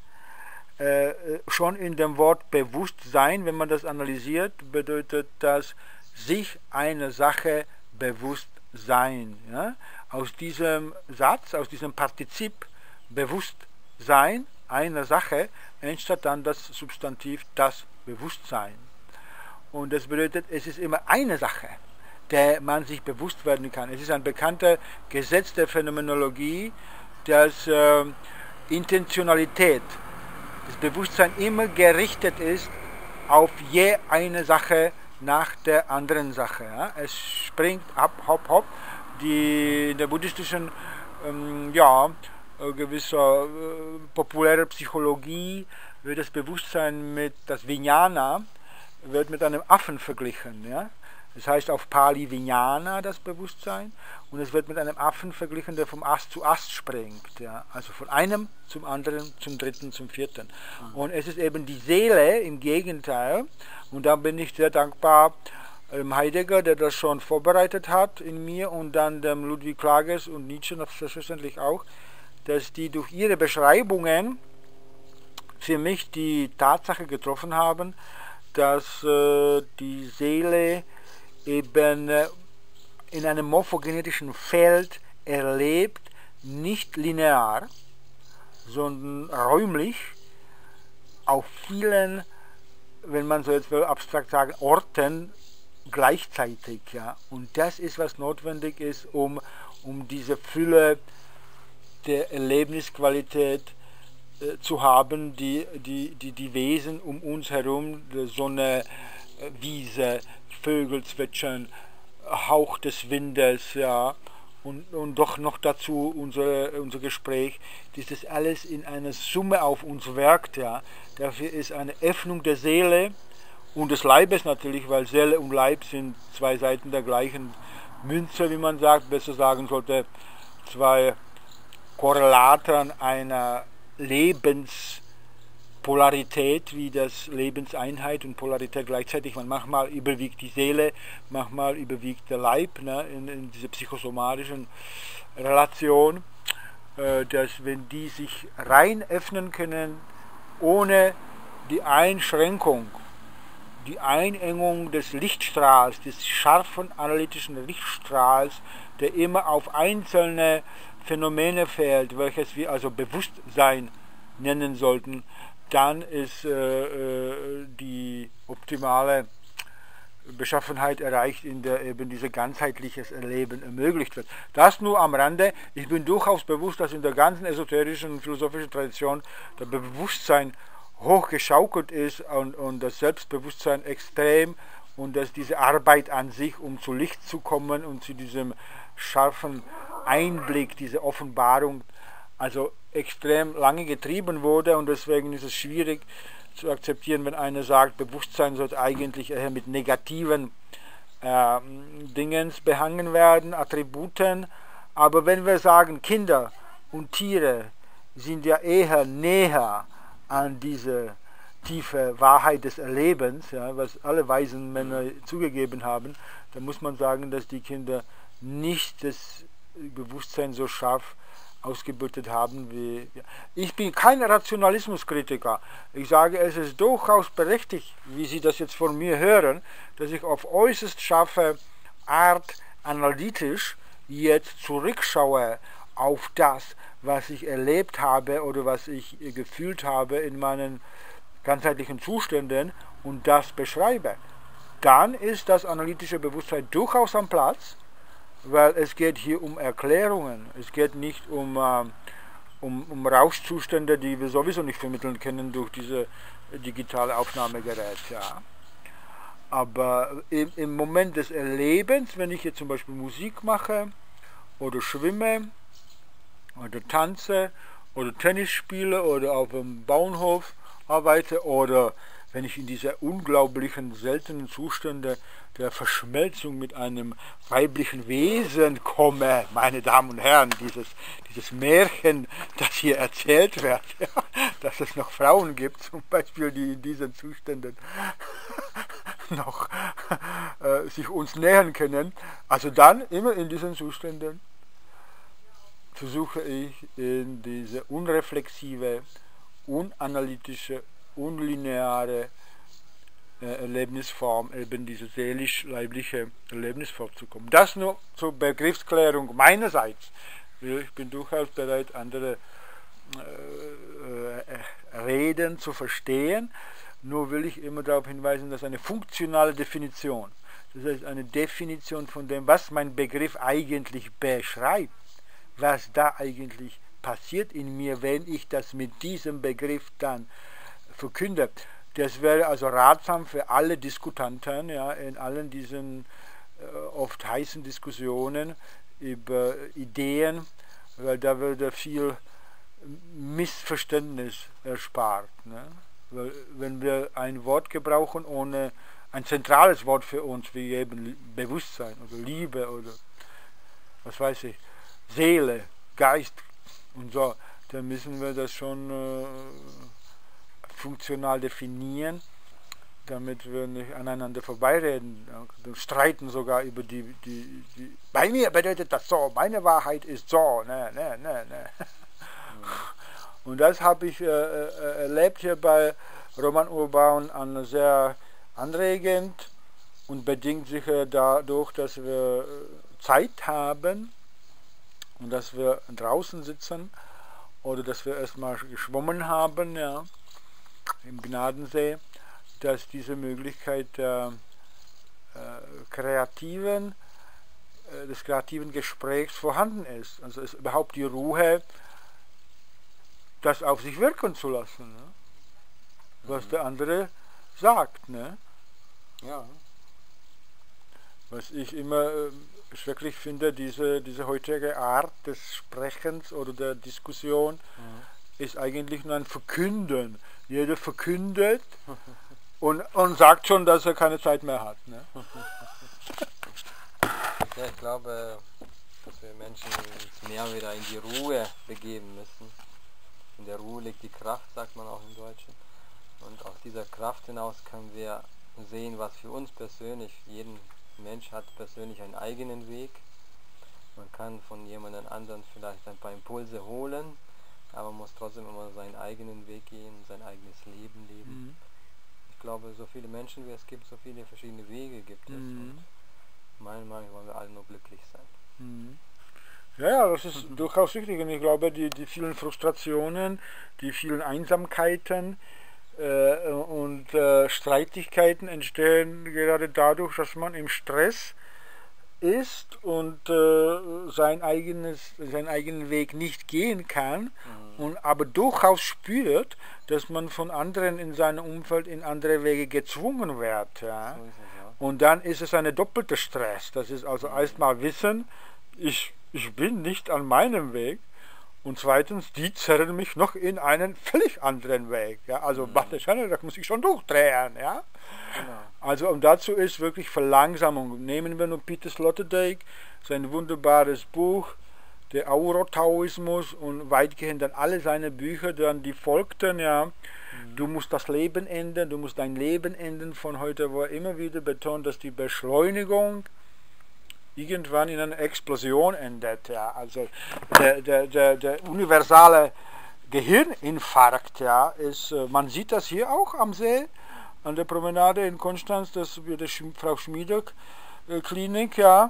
schon in dem Wort Bewusstsein, wenn man das analysiert, bedeutet das sich einer Sache bewusst sein. Ja? Aus diesem Satz, aus diesem Partizip Bewusstsein einer Sache entsteht dann das Substantiv das Bewusstsein. Und das bedeutet, es ist immer eine Sache, der man sich bewusst werden kann. Es ist ein bekannter Gesetz der Phänomenologie, dass Intentionalität, das Bewusstsein immer gerichtet ist auf je eine Sache nach der anderen Sache. Ja? Es springt ab, hopp, hopp. In der buddhistischen gewisser populärer Psychologie wird das Bewusstsein mit das Vijnana wird mit einem Affen verglichen. Ja? Das heißt auf Pali Vijnana das Bewusstsein, und es wird mit einem Affen verglichen, der vom Ast zu Ast springt. Ja? Also von einem zum anderen, zum dritten, zum vierten. Und es ist eben die Seele im Gegenteil, und da bin ich sehr dankbar Heidegger, der das schon vorbereitet hat in mir, und dann dem Ludwig Klages und Nietzsche selbstverständlich auch, dass die durch ihre Beschreibungen für mich die Tatsache getroffen haben, dass die Seele eben in einem morphogenetischen Feld erlebt, nicht linear, sondern räumlich, auf vielen, wenn man so jetzt will, abstrakt sagen, Orten gleichzeitig. Ja. Und das ist, was notwendig ist, um diese Fülle der Erlebnisqualität zu haben, die Wesen um uns herum, die Sonne, Wiese, Vögel zwitschern, Hauch des Windes, ja, und doch noch dazu unser Gespräch, dass das alles in einer Summe auf uns wirkt. Ja. Dafür ist eine Öffnung der Seele und des Leibes natürlich, weil Seele und Leib sind zwei Seiten der gleichen Münze, wie man sagt, besser sagen sollte, zwei Korrelaten einer Lebenspolarität, wie das Lebenseinheit und Polarität gleichzeitig. Manchmal überwiegt die Seele, manchmal überwiegt der Leib, ne, in dieser psychosomatischen Relation, dass wenn die sich rein öffnen können, ohne die Einschränkung, die Einengung des Lichtstrahls, des scharfen analytischen Lichtstrahls, der immer auf einzelne Phänomene fällt, welches wir also Bewusstsein nennen sollten, dann ist die optimale Beschaffenheit erreicht, in der eben dieses ganzheitliches Erleben ermöglicht wird. Das nur am Rande. Ich bin durchaus bewusst, dass in der ganzen esoterischen und philosophischen Tradition der Bewusstsein hochgeschaukelt ist und das Selbstbewusstsein extrem, und dass diese Arbeit an sich, um zu Licht zu kommen und zu diesem scharfen Einblick, diese Offenbarung, also extrem lange getrieben wurde, und deswegen ist es schwierig zu akzeptieren, wenn einer sagt, Bewusstsein sollte eigentlich eher mit negativen Dingens behangen werden, Attributen. Aber wenn wir sagen, Kinder und Tiere sind ja eher näher an diese tiefe Wahrheit des Erlebens, ja, was alle weisen Männer zugegeben haben, dann muss man sagen, dass die Kinder nicht das Bewusstsein so scharf ausgebildet haben wie wir. Ich bin kein Rationalismuskritiker. Ich sage, es ist durchaus berechtigt, wie Sie das jetzt von mir hören, dass ich auf äußerst scharfe Art analytisch jetzt zurückschaue auf das, was ich erlebt habe oder was ich gefühlt habe in meinen ganzheitlichen Zuständen, und das beschreibe. Dann ist das analytische Bewusstsein durchaus am Platz, weil es geht hier um Erklärungen. Es geht nicht um Rauschzustände, die wir sowieso nicht vermitteln können durch diese digitale Aufnahmegerät. Ja. Aber im Moment des Erlebens, wenn ich jetzt zum Beispiel Musik mache oder schwimme oder tanze oder Tennis spiele oder auf dem Bauernhof arbeite oder wenn ich in diese unglaublichen, seltenen Zustände der Verschmelzung mit einem weiblichen Wesen komme, meine Damen und Herren, dieses Märchen, das hier erzählt wird, ja, dass es noch Frauen gibt, zum Beispiel, die in diesen Zuständen noch sich uns nähern können. Also dann, immer in diesen Zuständen, versuche ich in diese unreflexive, unanalytische, unlineare Erlebnisform, eben diese seelisch-leibliche Erlebnisform zu kommen. Das nur zur Begriffsklärung meinerseits. Ich bin durchaus bereit, andere Reden zu verstehen, nur will ich immer darauf hinweisen, dass eine funktionale Definition, das heißt eine Definition von dem, was mein Begriff eigentlich beschreibt, was da eigentlich passiert in mir, wenn ich das mit diesem Begriff dann verkünde. Das wäre also ratsam für alle Diskutanten, ja, in allen diesen oft heißen Diskussionen über Ideen, weil da würde viel Missverständnis erspart. Ne? Weil, wenn wir ein Wort gebrauchen ohne ein zentrales Wort für uns, wie eben Bewusstsein oder Liebe oder was weiß ich, Seele, Geist und so, dann müssen wir das schon funktional definieren, damit wir nicht aneinander vorbeireden, streiten sogar über die bei mir bedeutet das so, meine Wahrheit ist so, ne. Und das habe ich erlebt hier bei Roman Urban sehr anregend und bedingt sicher dadurch, dass wir Zeit haben und dass wir draußen sitzen oder dass wir erstmal geschwommen haben, ja, im Gnadensee, dass diese Möglichkeit des kreativen Gesprächs vorhanden ist. Also ist überhaupt die Ruhe, das auf sich wirken zu lassen, ne? Was der andere sagt. Ne? Ja. Was ich immer schrecklich finde, diese heutige Art des Sprechens oder der Diskussion, ist eigentlich nur ein Verkünden. Jeder verkündet und sagt schon, dass er keine Zeit mehr hat. Ne? Ja, ich glaube, dass wir Menschen uns mehr wieder in die Ruhe begeben müssen. In der Ruhe liegt die Kraft, sagt man auch im Deutschen. Und aus dieser Kraft hinaus können wir sehen, was für uns persönlich, jeden Mensch hat persönlich einen eigenen Weg. Man kann von jemand anderen vielleicht ein paar Impulse holen, aber man muss trotzdem immer seinen eigenen Weg gehen, sein eigenes Leben leben. Ich glaube, so viele Menschen wie es gibt, so viele verschiedene Wege gibt es. Und meiner Meinung nach wollen wir alle nur glücklich sein. Ja, das ist durchaus wichtig. Und ich glaube, die vielen Frustrationen, die vielen Einsamkeiten und Streitigkeiten entstehen gerade dadurch, dass man im Stress ist und seinen eigenen Weg nicht gehen kann, und aber durchaus spürt, dass man von anderen in seinem Umfeld in andere Wege gezwungen wird. Ja? So ist es, ja. Und dann ist es ein doppelter Stress. Das ist also erstmal wissen, ich bin nicht an meinem Weg, und zweitens, die zerren mich noch in einen völlig anderen Weg. Ja? Also das muss ich schon durchdrehen. Ja? Genau. Also und dazu ist wirklich Verlangsamung. Nehmen wir nur Peter Sloterdijk, sein wunderbares Buch, der Aurotaoismus, und weitgehend dann alle seine Bücher, dann die folgten, ja. Du musst das Leben enden, du musst dein Leben enden von heute, wo er immer wieder betont, dass die Beschleunigung irgendwann in einer Explosion endet. Ja. Also der universale Gehirninfarkt, ja, ist, man sieht das hier auch am See, an der Promenade in Konstanz, das wird die Frau Schmiedek Klinik, ja.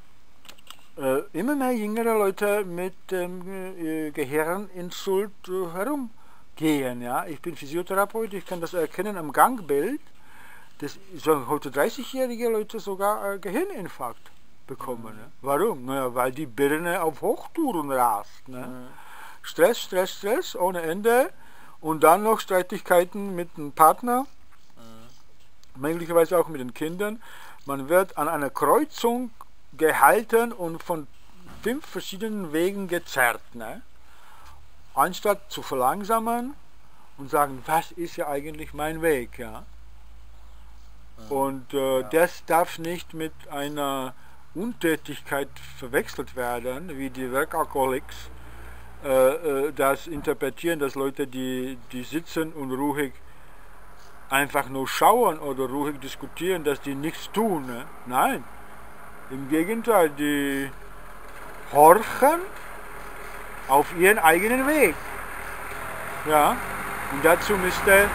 Immer mehr jüngere Leute mit dem Gehirninsult herumgehen. Ja. Ich bin Physiotherapeut, ich kann das erkennen am Gangbild, dass so heute 30-jährige Leute sogar Gehirninfarkt bekommen. Ne? Warum? Naja, weil die Birne auf Hochtouren rast. Ne? Stress, Stress, Stress ohne Ende, und dann noch Streitigkeiten mit einem Partner, möglicherweise auch mit den Kindern. Man wird an einer Kreuzung gehalten und von 5 verschiedenen Wegen gezerrt. Ne? Anstatt zu verlangsamen und sagen, was ist ja eigentlich mein Weg? Ja? Und das darf nicht mit einer Untätigkeit verwechselt werden, wie die Workaholics das interpretieren, dass Leute, die sitzen und ruhig einfach nur schauen oder ruhig diskutieren, dass die nichts tun. Ne? Nein, im Gegenteil, die horchen auf ihren eigenen Weg. Ja, und dazu müsste,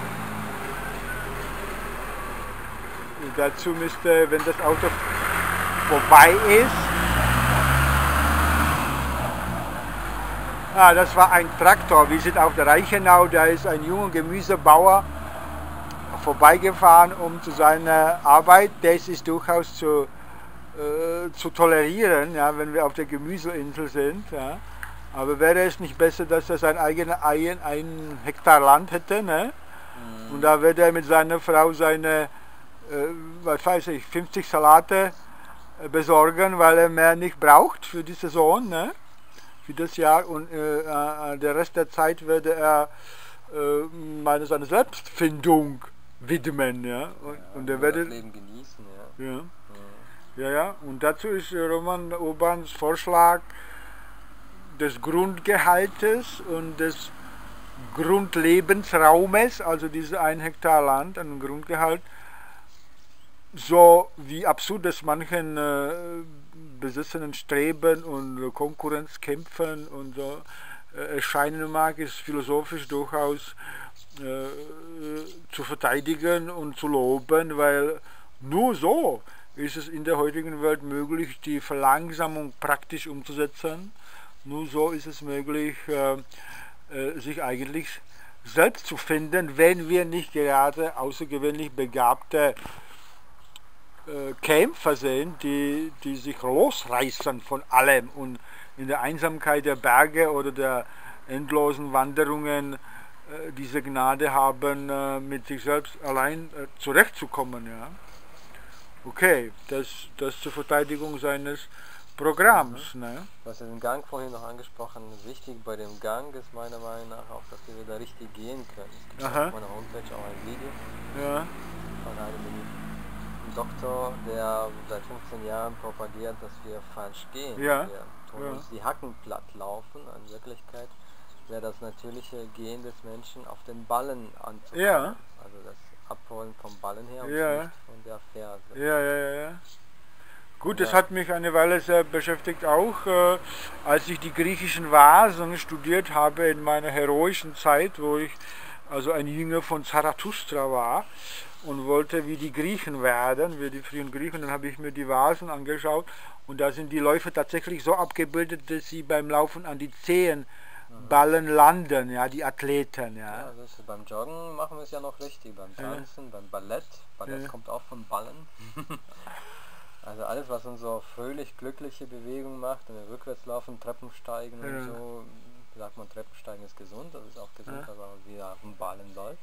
wenn das Auto vorbei ist, das war ein Traktor. Wir sind auf der Reichenau, da ist ein junger Gemüsebauer vorbeigefahren, um zu seiner Arbeit. Das ist durchaus zu tolerieren, ja, wenn wir auf der Gemüseinsel sind. Ja. Aber wäre es nicht besser, dass er sein eigenes 1 Hektar Land hätte, ne? Und da wird er mit seiner Frau seine, 50 Salate besorgen, weil er mehr nicht braucht für die Saison, ne? Für das Jahr, und der Rest der Zeit würde er seiner Selbstfindung widmen, ja? Und er würde das Leben genießen, ja. Ja. Ja, und dazu ist Roman Urbans Vorschlag des Grundgehaltes und des Grundlebensraumes, also diese 1 Hektar Land an Grundgehalt, so wie absurd es manchen besessenen Streben und Konkurrenzkämpfen und so erscheinen mag, ist philosophisch durchaus zu verteidigen und zu loben, weil nur so ist es in der heutigen Welt möglich, die Verlangsamung praktisch umzusetzen. Nur so ist es möglich, sich eigentlich selbst zu finden, wenn wir nicht gerade außergewöhnlich begabte Kämpfer sind, die sich losreißen von allem und in der Einsamkeit der Berge oder der endlosen Wanderungen diese Gnade haben, mit sich selbst allein zurechtzukommen. Ja? Okay, das zur Verteidigung seines Programms. Ne? Was den Gang vorhin noch angesprochen, wichtig bei dem Gang ist meiner Meinung nach auch, dass wir da richtig gehen können. Es gibt auf meiner Homepage auch ein Video von einem Doktor, der seit 15 Jahren propagiert, dass wir falsch gehen. Wir tun uns die Hacken platt laufen. In Wirklichkeit wäre das natürliche Gehen des Menschen auf den Ballen anzukommen. Ja. Also das Abholen vom Ballen her und nicht von der Ferse. Ja. Gut, das hat mich eine Weile sehr beschäftigt, auch als ich die griechischen Vasen studiert habe in meiner heroischen Zeit, wo ich also ein Jünger von Zarathustra war und wollte wie die Griechen werden, wie die frühen Griechen. Dann habe ich mir die Vasen angeschaut und da sind die Läufer tatsächlich so abgebildet, dass sie beim Laufen an die Zehenballen landen, ja, die Athleten. Ja. Ja, das beim Joggen machen wir es ja noch richtig, beim Tanzen, beim Ballett kommt auch von Ballen. Also alles, was uns so fröhlich, glückliche Bewegungen macht, wenn wir rückwärts laufen, Treppensteigen und so, sagt man, Treppensteigen ist gesund, das ist auch gesund, aber wie auf dem Ballen läuft.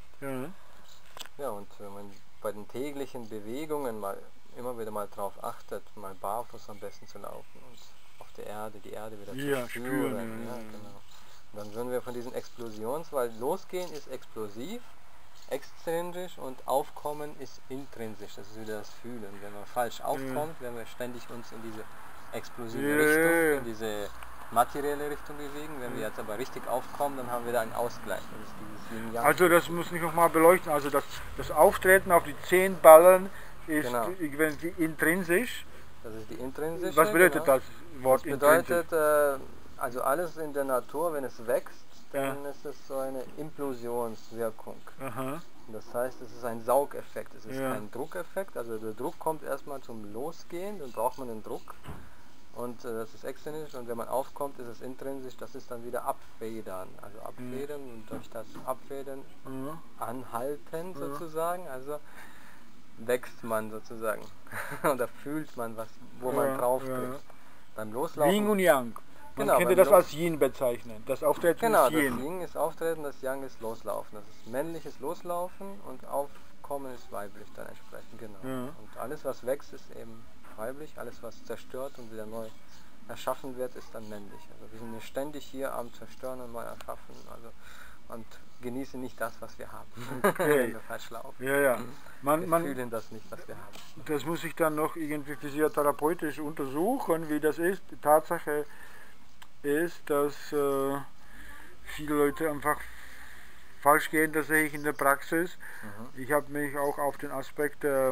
Ja, und wenn man bei den täglichen Bewegungen immer wieder mal drauf achtet, mal barfuß am besten zu laufen und auf die Erde wieder zu spüren. Genau. Und dann würden wir von diesen weil losgehen ist explosiv, extrinsisch, und Aufkommen ist intrinsisch, das ist wieder das Fühlen. Wenn man falsch aufkommt, werden wir ständig uns in diese explosive Richtung, in diese materielle Richtung bewegen. Wenn wir jetzt aber richtig aufkommen, dann haben wir da einen Ausgleich. Das ist dieses Yin-Yang. Also das muss ich nochmal beleuchten. Also das Auftreten auf die Zehenballen ist intrinsisch. Das ist die intrinsische. Was bedeutet das Wort intrinsisch? Das bedeutet, also alles in der Natur, wenn es wächst, dann ist es so eine Implosionswirkung. Das heißt, es ist ein Saugeffekt, es ist kein Druckeffekt. Also der Druck kommt erstmal zum Losgehen, dann braucht man den Druck. Und das ist extrinsisch, und wenn man aufkommt, ist es intrinsisch, das ist dann wieder Abfedern. Also Abfedern und durch das Abfedern anhalten sozusagen, also wächst man sozusagen. Oder fühlt man, wo man drauf geht. Beim Loslaufen. Yin und Yang. Man könnte das als Yin bezeichnen. Das Auftreten ist Yin. Das Yin ist Auftreten, das Yang ist Loslaufen. Das ist männliches Loslaufen und Aufkommen kommen, ist weiblich dann entsprechend, genau. Ja. Und alles, was wächst, ist eben weiblich, alles, was zerstört und wieder neu erschaffen wird, ist dann männlich. Also wir sind ja ständig hier am Zerstören und neu erschaffen, also und genießen nicht das, was wir haben. Okay. Wenn wir falsch laufen. Ja, ja. Wir fühlen das nicht, was wir haben. Das muss ich dann noch irgendwie physiotherapeutisch untersuchen, wie das ist. Die Tatsache ist, dass viele Leute einfach falsch gehen, das sehe ich in der Praxis. Ich habe mich auch auf den Aspekt der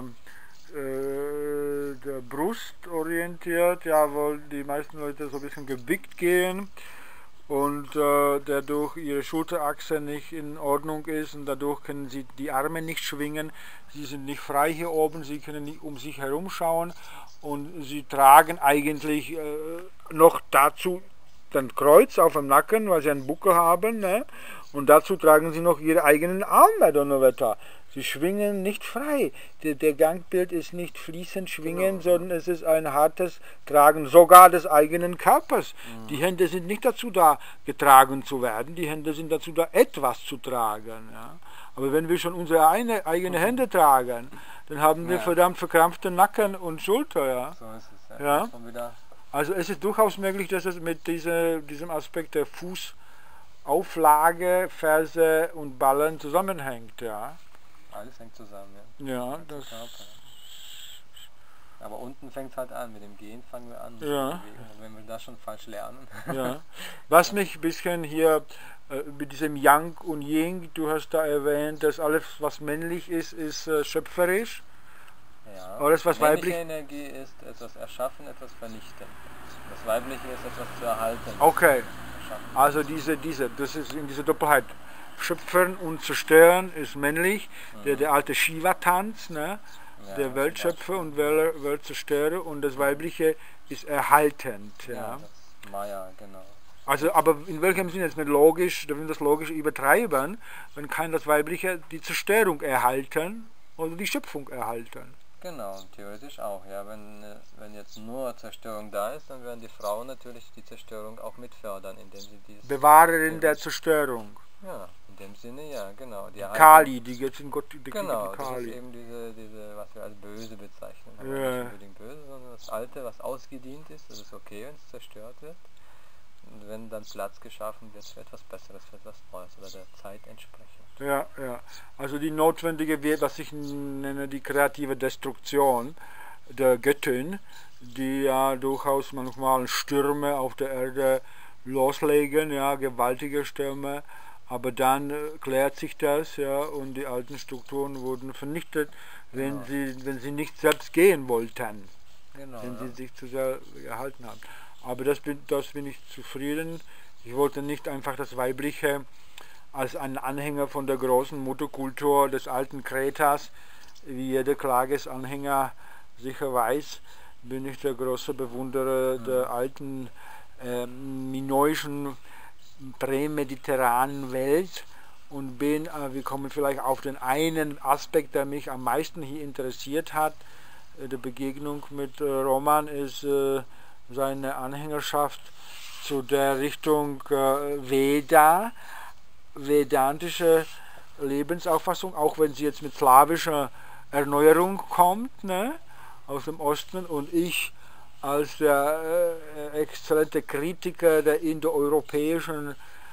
Brust orientiert, ja, weil die meisten Leute so ein bisschen gebückt gehen und dadurch ihre Schulterachse nicht in Ordnung ist und dadurch können sie die Arme nicht schwingen, sie sind nicht frei hier oben, sie können nicht um sich herum schauen und sie tragen eigentlich noch dazu ein Kreuz auf dem Nacken, weil sie einen Buckel haben, ne? Und dazu tragen sie noch ihre eigenen Arme, Donnerwetter. Sie schwingen nicht frei. Der Gangbild ist nicht fließend schwingen, sondern es ist ein hartes Tragen, sogar des eigenen Körpers. Die Hände sind nicht dazu da, getragen zu werden. Die Hände sind dazu da, etwas zu tragen. Ja? Aber wenn wir schon unsere eigenen Hände tragen, dann haben wir verdammt verkrampfte Nacken und Schulter. Ja? So ist es. Ja? Also es ist durchaus möglich, dass es mit diesem Aspekt der Fußauflage, Ferse und Ballen zusammenhängt. Ja? Alles hängt zusammen, ja. Ja, das... Aber unten fängt es halt an, mit dem Gehen fangen wir an. Ja. Wenn wir das schon falsch lernen. Ja. Was mich ein bisschen hier mit diesem Yang und Yin, du hast da erwähnt, dass alles was männlich ist, ist schöpferisch. Ja. Alles was weiblich... Energie ist etwas erschaffen, etwas vernichten. Das Weibliche ist etwas zu erhalten. Okay, also das ist in dieser Doppelheit. Schöpfern und zerstören ist männlich, der alte Shiva-Tanz, ne? Ja, der Weltschöpfer und Weltzerstörer, und das Weibliche ist erhaltend. Ja, das Maya, genau. Also, aber in welchem Sinne, jetzt mit logisch, wenn wir das logisch übertreiben, dann kann das Weibliche die Zerstörung erhalten oder die Schöpfung erhalten. Genau, theoretisch auch. Ja, wenn jetzt nur Zerstörung da ist, dann werden die Frauen natürlich die Zerstörung auch mit fördern, indem sie die Bewahrerin der Zerstörung. Ja, in dem Sinne, ja, genau. Die Kali, die jetzt in Gott, genau, die Kali. Das ist eben diese, was wir als böse bezeichnen. Aber nicht unbedingt böse, sondern das Alte, was ausgedient ist, das ist okay, wenn es zerstört wird. Und wenn dann Platz geschaffen wird für etwas Besseres, für etwas Neues oder der Zeit entsprechend. Ja, ja. Also die notwendige, was ich nenne, die kreative Destruktion der Göttin, die ja durchaus manchmal Stürme auf der Erde loslegen, ja, gewaltige Stürme, aber dann klärt sich das, ja, und die alten Strukturen wurden vernichtet, wenn sie nicht selbst gehen wollten, wenn sie sich zu sehr gehalten haben. Aber das bin ich zufrieden. Ich wollte nicht einfach das Weibliche als ein Anhänger von der großen Mutterkultur des alten Kretas, wie jeder Klagesanhänger sicher weiß, bin ich der große Bewunderer der alten minoischen prämediterranen Welt und wir kommen vielleicht auf den einen Aspekt, der mich am meisten hier interessiert hat, der Begegnung mit Roman, ist seine Anhängerschaft zu der Richtung vedantische Lebensauffassung, auch wenn sie jetzt mit slawischer Erneuerung kommt, ne, aus dem Osten, und ich als der exzellente Kritiker der indoeuropäischen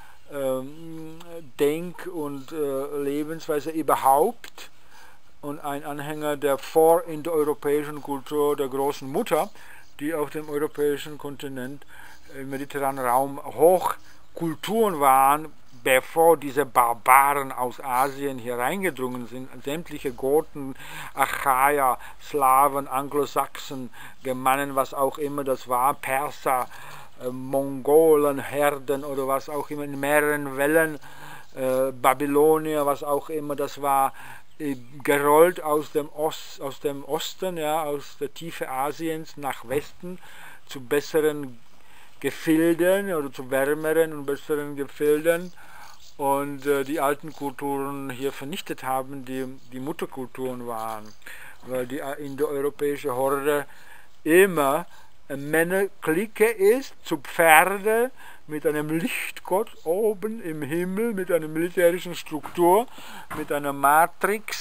Denk- und Lebensweise überhaupt und ein Anhänger der vorindoeuropäischen Kultur der großen Mutter, die auf dem europäischen Kontinent im mediterranen Raum Hochkulturen waren, bevor diese Barbaren aus Asien hier reingedrungen sind, sämtliche Goten, Achaier, Slawen, Anglosachsen, Germanen, was auch immer das war, Perser, Mongolen, Herden oder was auch immer, in mehreren Wellen, Babylonier, was auch immer das war, gerollt aus dem Osten, ja, aus der Tiefe Asiens nach Westen zu besseren Gefilden oder zu wärmeren und besseren Gefilden, und die alten Kulturen hier vernichtet haben, die Mutterkulturen waren, weil die indoeuropäische Horde immer eine Männerklicke ist, zu Pferde, mit einem Lichtgott oben im Himmel, mit einer militärischen Struktur, mit einer Matrix,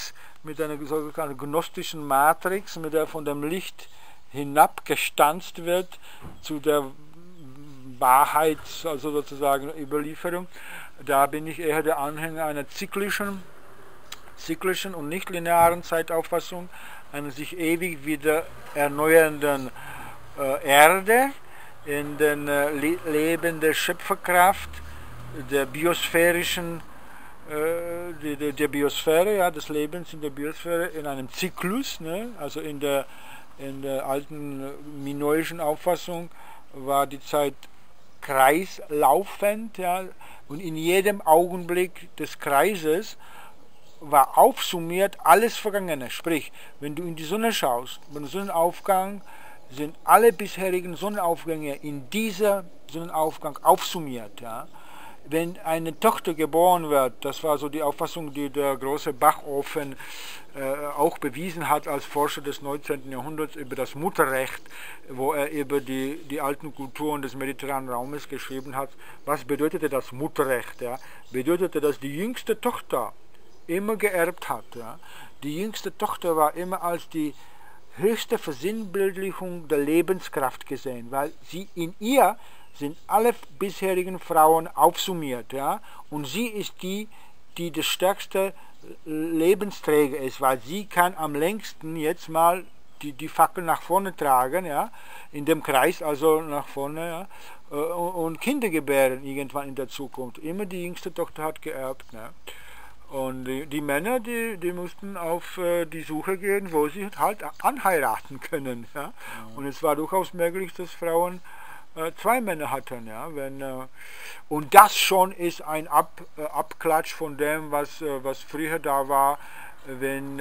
mit einer sogenannten gnostischen Matrix, mit der von dem Licht hinabgestanzt wird zu der Wahrheit, also sozusagen Überlieferung. Da bin ich eher der Anhänger einer zyklischen und nicht linearen Zeitauffassung, einer sich ewig wieder erneuernden Erde, in den Leben der Schöpferkraft, der biosphärischen, der Biosphäre, ja, des Lebens in der Biosphäre, in einem Zyklus, ne? Also in der alten minoischen Auffassung war die Zeit kreislaufend, ja, und in jedem Augenblick des Kreises war aufsummiert alles Vergangene. Sprich, wenn du in die Sonne schaust, beim Sonnenaufgang sind alle bisherigen Sonnenaufgänge in dieser Sonnenaufgang aufsummiert. Ja. Wenn eine Tochter geboren wird, das war so die Auffassung, die der große Backofen auch bewiesen hat als Forscher des 19. Jahrhunderts über das Mutterrecht, wo er über die alten Kulturen des mediterranen Raumes geschrieben hat. Was bedeutete das Mutterrecht? Ja? Bedeutete, dass die jüngste Tochter immer geerbt hat. Ja? Die jüngste Tochter war immer als die höchste Versinnbildlichung der Lebenskraft gesehen, weil sie in ihr sind alle bisherigen Frauen aufsummiert, ja, und sie ist die das stärkste Lebensträger ist, weil sie kann am längsten jetzt mal die Fackel nach vorne tragen, ja, in dem Kreis, also nach vorne, ja, und Kinder gebären irgendwann in der Zukunft. Immer die jüngste Tochter hat geerbt, ne. Und die Männer, die mussten auf die Suche gehen, wo sie halt anheiraten können, ja. Und es war durchaus möglich, dass Frauen zwei Männer hatten, ja, und das schon ist ein Abklatsch von dem, was früher da war, wenn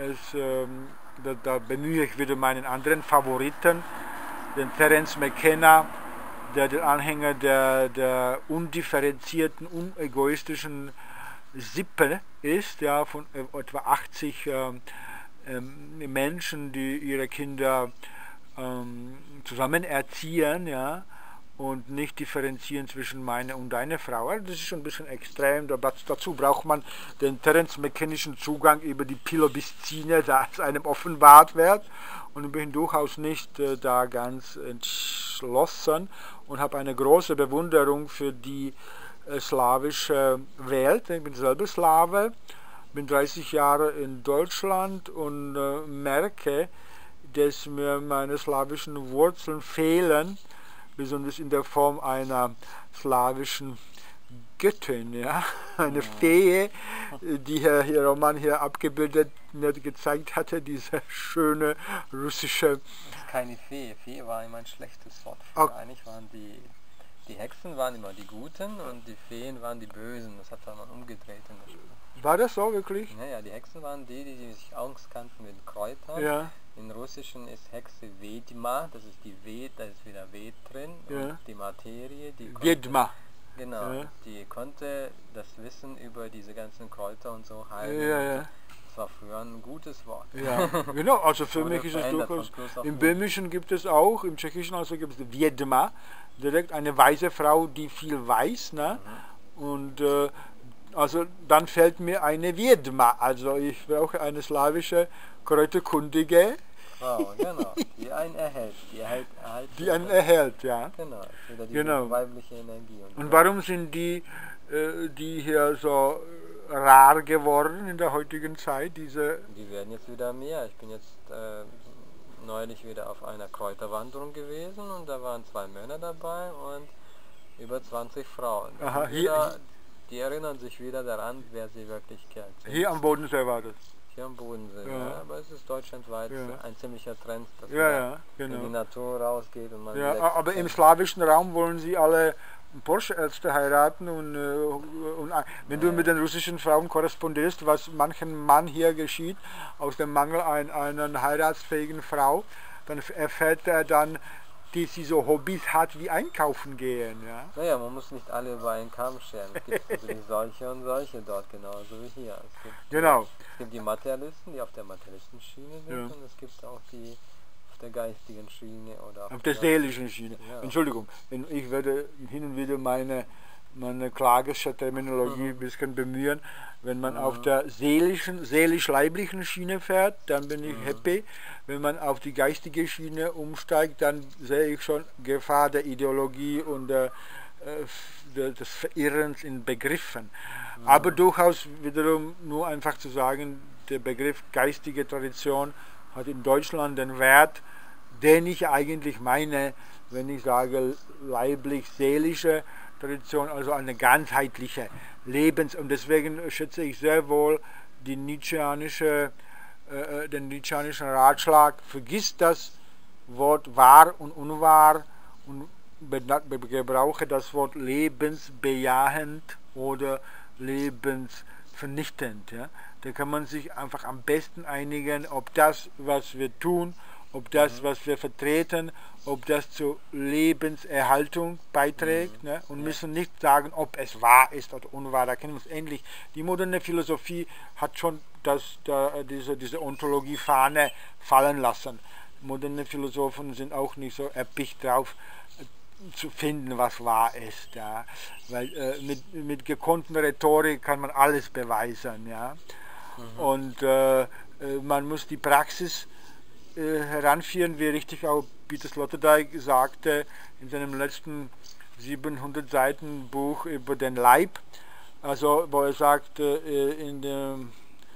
da bemühe ich wieder meinen anderen Favoriten, den Terence McKenna, der Anhänger der undifferenzierten, unegoistischen Sippe ist, ja, von etwa 80 Menschen, die ihre Kinder zusammen erziehen, ja, und nicht differenzieren zwischen meine und deine Frau. Also das ist schon ein bisschen extrem, dazu braucht man den Terence McKennischen Zugang über die Pilobiscine, da es einem offenbart wird, und ich bin durchaus nicht da ganz entschlossen und habe eine große Bewunderung für die slawische Welt. Ich bin selber Slave, bin 30 Jahre in Deutschland und merke, dass mir meine slawischen Wurzeln fehlen, besonders in der Form einer slawischen Göttin, ja, eine Fee, die Herr Roman hier abgebildet gezeigt hatte, diese schöne russische... Das ist keine Fee, Fee war immer ein schlechtes Wort. Eigentlich waren die Hexen waren immer die Guten und die Feen waren die Bösen, das hat man umgedreht in der Sprache. War das so wirklich? Naja, die Hexen waren die sich auskannten mit Kräutern. Ja. In Russischen ist Hexe Vedma, das ist die Ved, da ist wieder Ved drin, ja. Und die Materie, die Vedma. Genau, ja. Die konnte das Wissen über diese ganzen Kräuter und so heilen. Ja, ja. Das war früher ein gutes Wort. Ja, genau, also für mich ist es durchaus, im Böhmischen gibt es auch, im Tschechischen also gibt es Vedma, direkt eine weise Frau, die viel weiß, ne? Und also dann fällt mir eine Vedma, also ich brauche eine slawische Kräuterkundige. Frau, genau, die einen erhält, die einen erhält, ja. Genau, wieder die weibliche Energie. Und warum sind die hier so rar geworden in der heutigen Zeit? Die werden jetzt wieder mehr. Ich bin jetzt neulich wieder auf einer Kräuterwanderung gewesen und da waren 2 Männer dabei und über 20 Frauen. Aha, die erinnern sich wieder daran, wer sie wirklich kennt. Hier am Bodensee war das. Hier am Bodensee, ja. Aber es ist deutschlandweit ein ziemlicher Trend, dass genau. in die Natur rausgeht und man... Ja, aber im slawischen Raum wollen sie alle Porsche-Ärzte heiraten und wenn du mit den russischen Frauen korrespondierst, was manchen Mann hier geschieht, aus dem Mangel einer heiratsfähigen Frau, dann erfährt er dann, dass sie so Hobbys hat wie einkaufen gehen. Ja? Naja, man muss nicht alle über einen Kamm scheren. Es gibt natürlich solche und solche dort, genauso wie hier. Es gibt die Materialisten, die auf der Materialistenschiene sind, und es gibt auch die auf der geistigen Schiene oder auf der seelischen Schiene. Ja. Entschuldigung, ich werde hin und wieder meine klagische Terminologie ein bisschen bemühen. Wenn man auf der seelisch-leiblichen Schiene fährt, dann bin ich happy. Wenn man auf die geistige Schiene umsteigt, dann sehe ich schon Gefahr der Ideologie und des Verirrens in Begriffen. Aber durchaus wiederum nur einfach zu sagen, der Begriff geistige Tradition hat in Deutschland den Wert, den ich eigentlich meine, wenn ich sage leiblich-seelische Tradition, also eine ganzheitliche und deswegen schätze ich sehr wohl den nietzscheanischen Ratschlag, vergiss das Wort wahr und unwahr und gebrauche das Wort lebensbejahend oder lebensvernichtend. Ja? Da kann man sich einfach am besten einigen, ob das, was wir tun, ob das, was wir vertreten, ob das zur Lebenserhaltung beiträgt, ne? Und müssen nicht sagen, ob es wahr ist oder unwahr. Da kennen wir uns ähnlich. Die moderne Philosophie hat schon diese Ontologie-Fahne fallen lassen. Moderne Philosophen sind auch nicht so erpicht drauf, zu finden, was wahr ist. Ja? Weil mit gekonnter Rhetorik kann man alles beweisen. Ja? Und man muss die Praxis heranführen, wie richtig auch Peter Sloterdijk sagte in seinem letzten 700 Seiten Buch über den Leib, also wo er sagt, in dem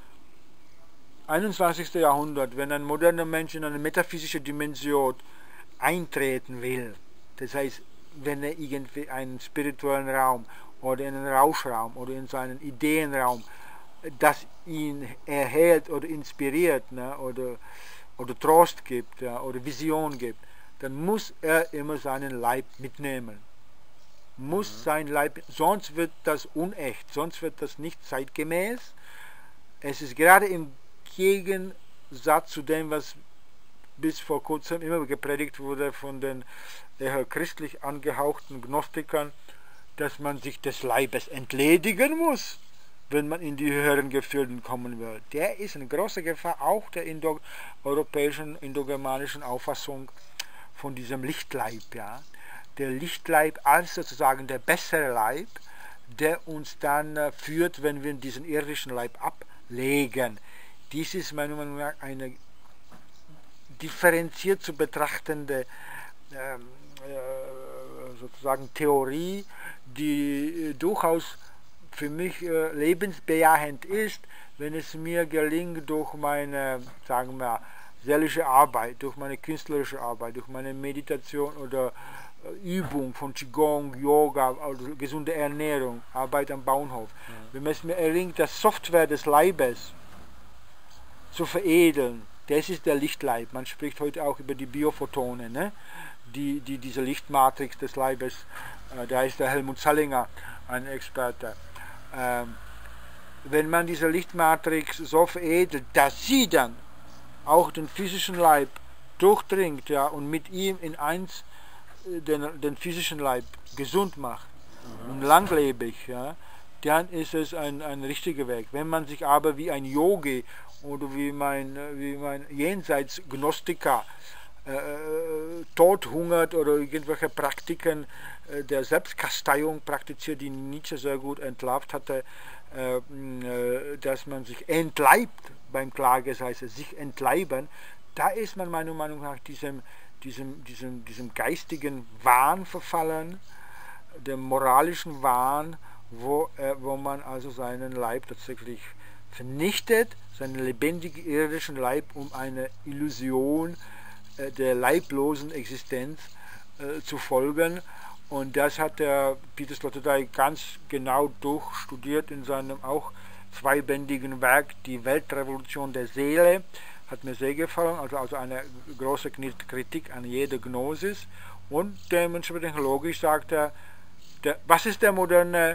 21. Jahrhundert, wenn ein moderner Mensch in eine metaphysische Dimension eintreten will, das heißt, wenn er irgendwie einen spirituellen Raum oder in einen Rauschraum oder in seinen Ideenraum, das ihn erhält oder inspiriert, ne, oder Trost gibt, ja, oder Vision gibt, dann muss er immer seinen Leib mitnehmen. Muss sein Leib, sonst wird das unecht, sonst wird das nicht zeitgemäß. Es ist gerade im Gegensatz zu dem, was bis vor kurzem immer gepredigt wurde von den eher christlich angehauchten Gnostikern, dass man sich des Leibes entledigen muss, wenn man in die höheren Gefilden kommen will. Der ist eine große Gefahr auch der europäischen, indogermanischen Auffassung von diesem Lichtleib. Ja? Der Lichtleib als sozusagen der bessere Leib, der uns dann führt, wenn wir diesen irdischen Leib ablegen. Dies ist meiner Meinung nach eine differenziert zu betrachtende sozusagen Theorie, die durchaus für mich lebensbejahend ist, wenn es mir gelingt, durch meine, sagen wir, seelische Arbeit, durch meine künstlerische Arbeit, durch meine Meditation oder Übung von Qigong, Yoga, also gesunde Ernährung, Arbeit am Bauernhof, wenn es mir gelingt, das Software des Leibes zu veredeln, das ist der Lichtleib. Man spricht heute auch über die Biophotone, ne? die diese Lichtmatrix des Leibes, da ist der Helmut Sallinger ein Experte. Wenn man diese Lichtmatrix so veredelt, dass sie dann auch den physischen Leib durchdringt, ja, und mit ihm in eins den physischen Leib gesund macht und langlebig, ja, dann ist es ein richtiger Weg. Wenn man sich aber wie ein Yogi oder wie mein Jenseits-Gnostiker tothungert oder irgendwelche Praktiken der Selbstkasteiung praktiziert, die Nietzsche sehr gut entlarvt hatte, dass man sich entleibt beim Klages, heißt es sich entleiben, da ist man meiner Meinung nach diesem geistigen Wahn verfallen, dem moralischen Wahn, wo man also seinen Leib tatsächlich vernichtet, seinen lebendigen irdischen Leib, um eine Illusion der leiblosen Existenz zu folgen. Und das hat der Peter Sloterdijk ganz genau durchstudiert in seinem auch zweibändigen Werk Die Weltrevolution der Seele. Hat mir sehr gefallen, also eine große Kritik an jeder Gnosis. Und dementsprechend logisch sagt er, was ist der moderne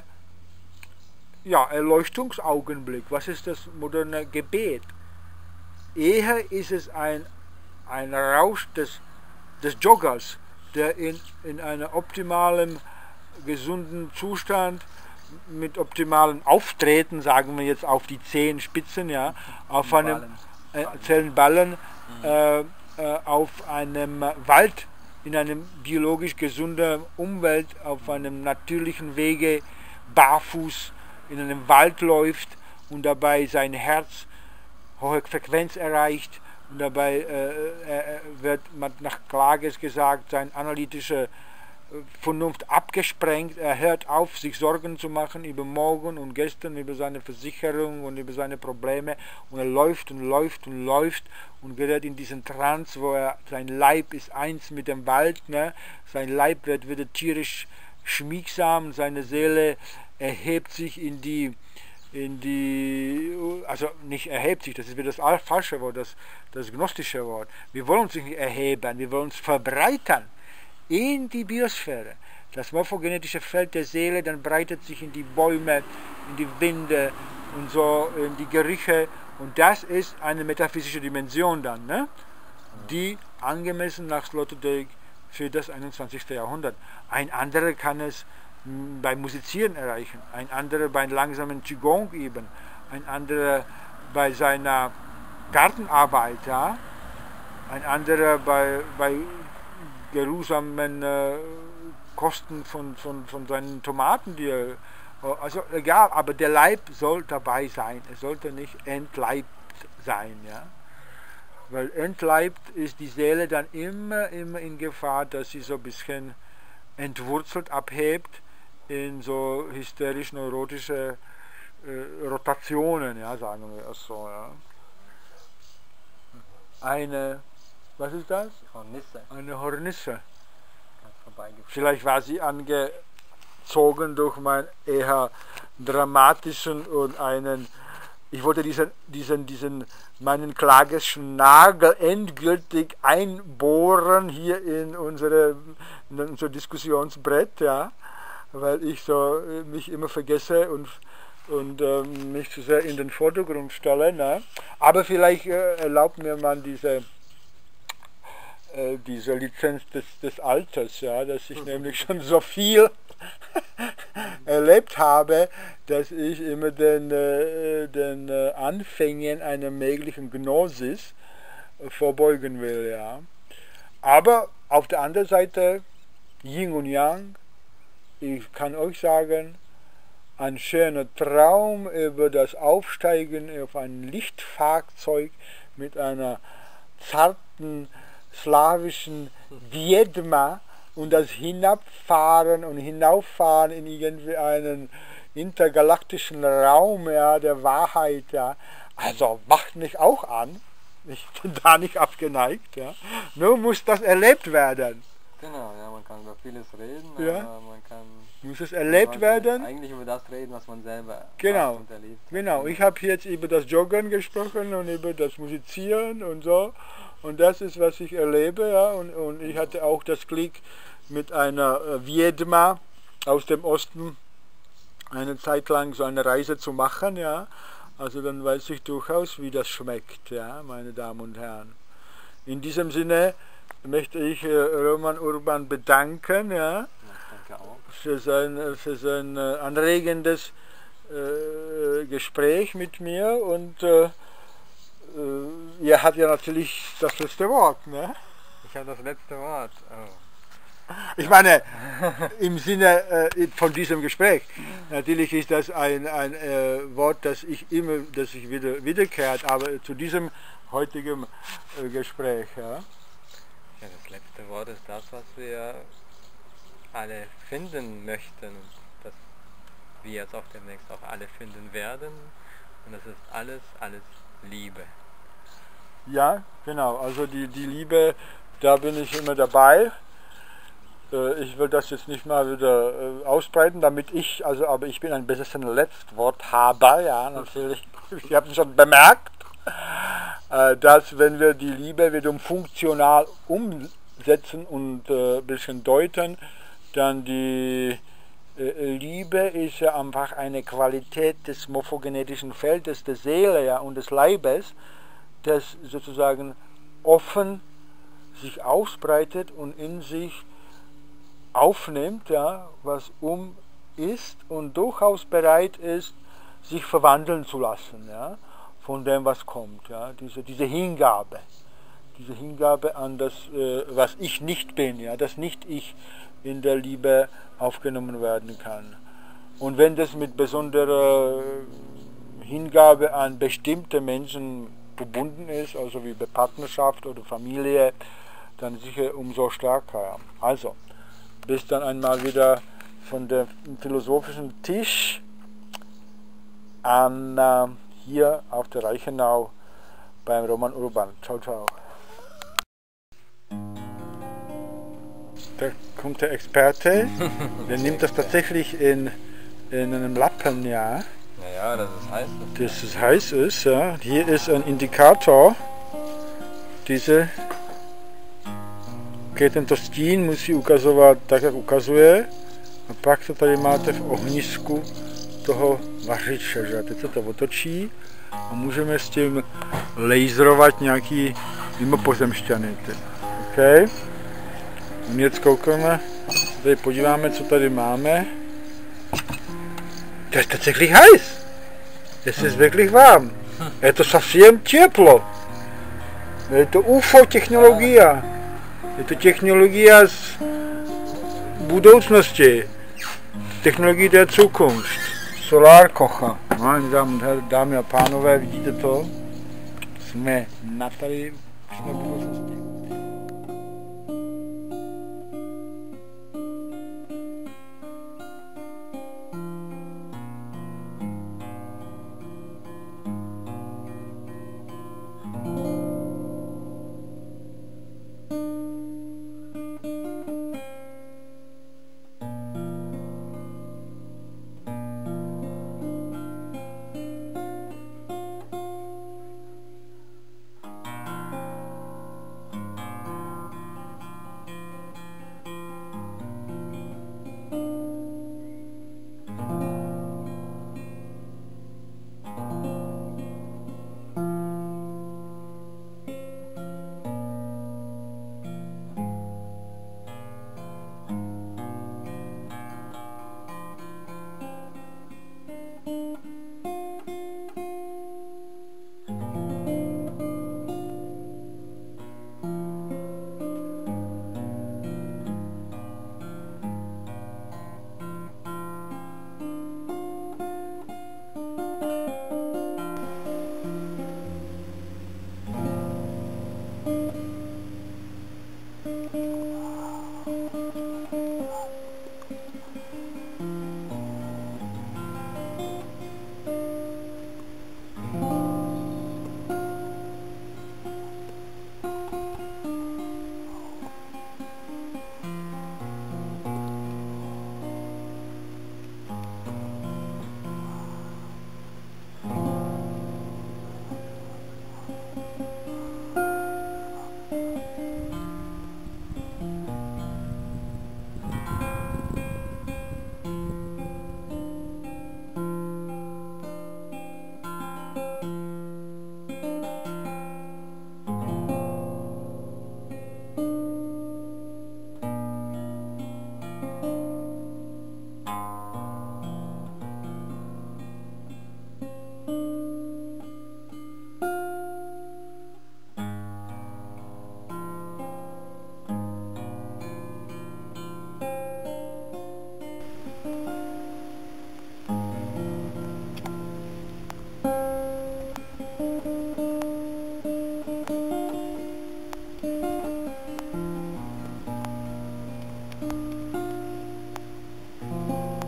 Erleuchtungsaugenblick? Was ist das moderne Gebet? Eher ist es ein Rausch des Joggers, der in einem optimalen, gesunden Zustand mit optimalen Auftreten, sagen wir jetzt auf die Zehenspitzen, ja, auf einem Zellenballen, auf einem in einem biologisch gesunden Umwelt auf einem natürlichen Wege barfuß in einem Wald läuft und dabei sein Herz hohe Frequenz erreicht und dabei wird nach Klages gesagt, sein analytische Vernunft abgesprengt, er hört auf, sich Sorgen zu machen über morgen und gestern, über seine Versicherung und über seine Probleme und er läuft und läuft und läuft und gerät in diesen Trance, wo sein Leib ist eins mit dem Wald, ne? Sein Leib wird wieder tierisch schmiegsam, seine Seele erhebt sich in die, also nicht erhebt sich, das ist wieder das falsche Wort, das gnostische Wort. Wir wollen uns nicht erheben, wir wollen uns verbreitern in die Biosphäre. Das morphogenetische Feld der Seele dann breitet sich in die Bäume, in die Winde und so, in die Gerüche. Und das ist eine metaphysische Dimension dann, ne? Die angemessen nach Sloterdijk für das 21. Jahrhundert. Ein anderer kann es beim Musizieren erreichen, ein anderer beim langsamen Qigong üben, ein anderer bei seiner Gartenarbeit, ja? Ein anderer bei geruhsamen Kosten von seinen Tomaten, also egal, aber der Leib soll dabei sein, es sollte nicht entleibt sein, ja? Weil entleibt ist die Seele dann immer in Gefahr, dass sie so ein bisschen entwurzelt, abhebt in so hysterisch-neurotische Rotationen, ja, sagen wir es so, ja. Was ist das? Hornisse. Eine Hornisse. Vielleicht war sie angezogen durch meinen eher dramatischen und ich wollte meinen klagischen Nagel endgültig einbohren hier in unser Diskussionsbrett, ja, weil ich so mich immer vergesse und mich zu sehr in den Vordergrund stelle. Ne? Aber vielleicht erlaubt mir man diese Lizenz des Alters, ja, dass ich nämlich schon so viel erlebt habe, dass ich immer den Anfängen einer möglichen Gnosis vorbeugen will. Ja. Aber auf der anderen Seite, Yin und Yang, ich kann euch sagen, ein schöner Traum über das Aufsteigen auf ein Lichtfahrzeug mit einer zarten slawischen Wiedma und das Hinabfahren und Hinauffahren in irgendwie einen intergalaktischen Raum, ja, der Wahrheit, ja. Also macht mich auch an. Ich bin da nicht abgeneigt, ja. Nur muss das erlebt werden. Genau, ja, man kann über vieles reden, ja. Aber man kann... Muss es erlebt werden? Eigentlich über das reden, was man selber genau, und erlebt hat. Genau, ich habe jetzt über das Joggen gesprochen und über das Musizieren und so. Und das ist, was ich erlebe, ja. Und ich hatte auch das Glück, mit einer Wiedma aus dem Osten eine Zeit lang so eine Reise zu machen, ja. Also dann weiß ich durchaus, wie das schmeckt, ja, meine Damen und Herren. In diesem Sinne möchte ich Roman Urban bedanken, ja, für sein anregendes Gespräch mit mir und ihr habt ja natürlich das letzte Wort, ne? Ich habe das letzte Wort. Oh. Ich meine, im Sinne von diesem Gespräch, natürlich ist das ein Wort, das sich wiederkehrt, aber zu diesem heutigen Gespräch. Ja? Ja, das letzte Wort ist das, was wir alle finden möchten, das wir jetzt auch demnächst auch alle finden werden, und das ist alles Liebe. Ja, genau, also die Liebe, da bin ich immer dabei. Ich will das jetzt nicht mal wieder ausbreiten, aber ich bin ein besessener Letztworthaber, ja, natürlich. Ich habe es schon bemerkt, dass wenn wir die Liebe wiederum funktional umsetzen und ein bisschen deuten, dann die Liebe ist ja einfach eine Qualität des morphogenetischen Feldes der Seele, ja, und des Leibes, das sozusagen offen sich ausbreitet und in sich aufnimmt, ja, was ist und durchaus bereit ist, sich verwandeln zu lassen, ja, von dem, was kommt, ja, diese Hingabe. diese Hingabe an das, was ich nicht bin, ja, das Nicht-Ich in der Liebe aufgenommen werden kann. Und wenn das mit besonderer Hingabe an bestimmte Menschen verbunden ist, also wie bei Partnerschaft oder Familie, dann sicher umso stärker. Also, bis dann einmal wieder von dem philosophischen Tisch an hier auf der Reichenau beim Roman Urban. Ciao, ciao. Da kommt der Experte, der nimmt das tatsächlich in einem Lappen, ja. Naja, dass es heiß ist. Dass es heiß ist, ja. Hier ist ein Indikator. Diese tento stín musí ukazovat tak, jak ukazuje. A pak to tady máte v ohnisku toho vařiče, že? Teď se to otočí a můžeme s tím laserovat nějaký mimopozemšťany. OK? Und jetzt gucken wir, tady podíváme, co tady máme. Das ist tatsächlich heiß. Es ist wirklich warm. Это совсем тепло. Это UFO-технология. Это технология z budoucnosti. Technologie der Zukunft. Solarkocher. Meine Damen a pánové, vidíte to? Jsme tady v budoucnosti.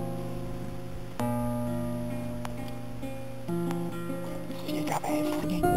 Fica bem,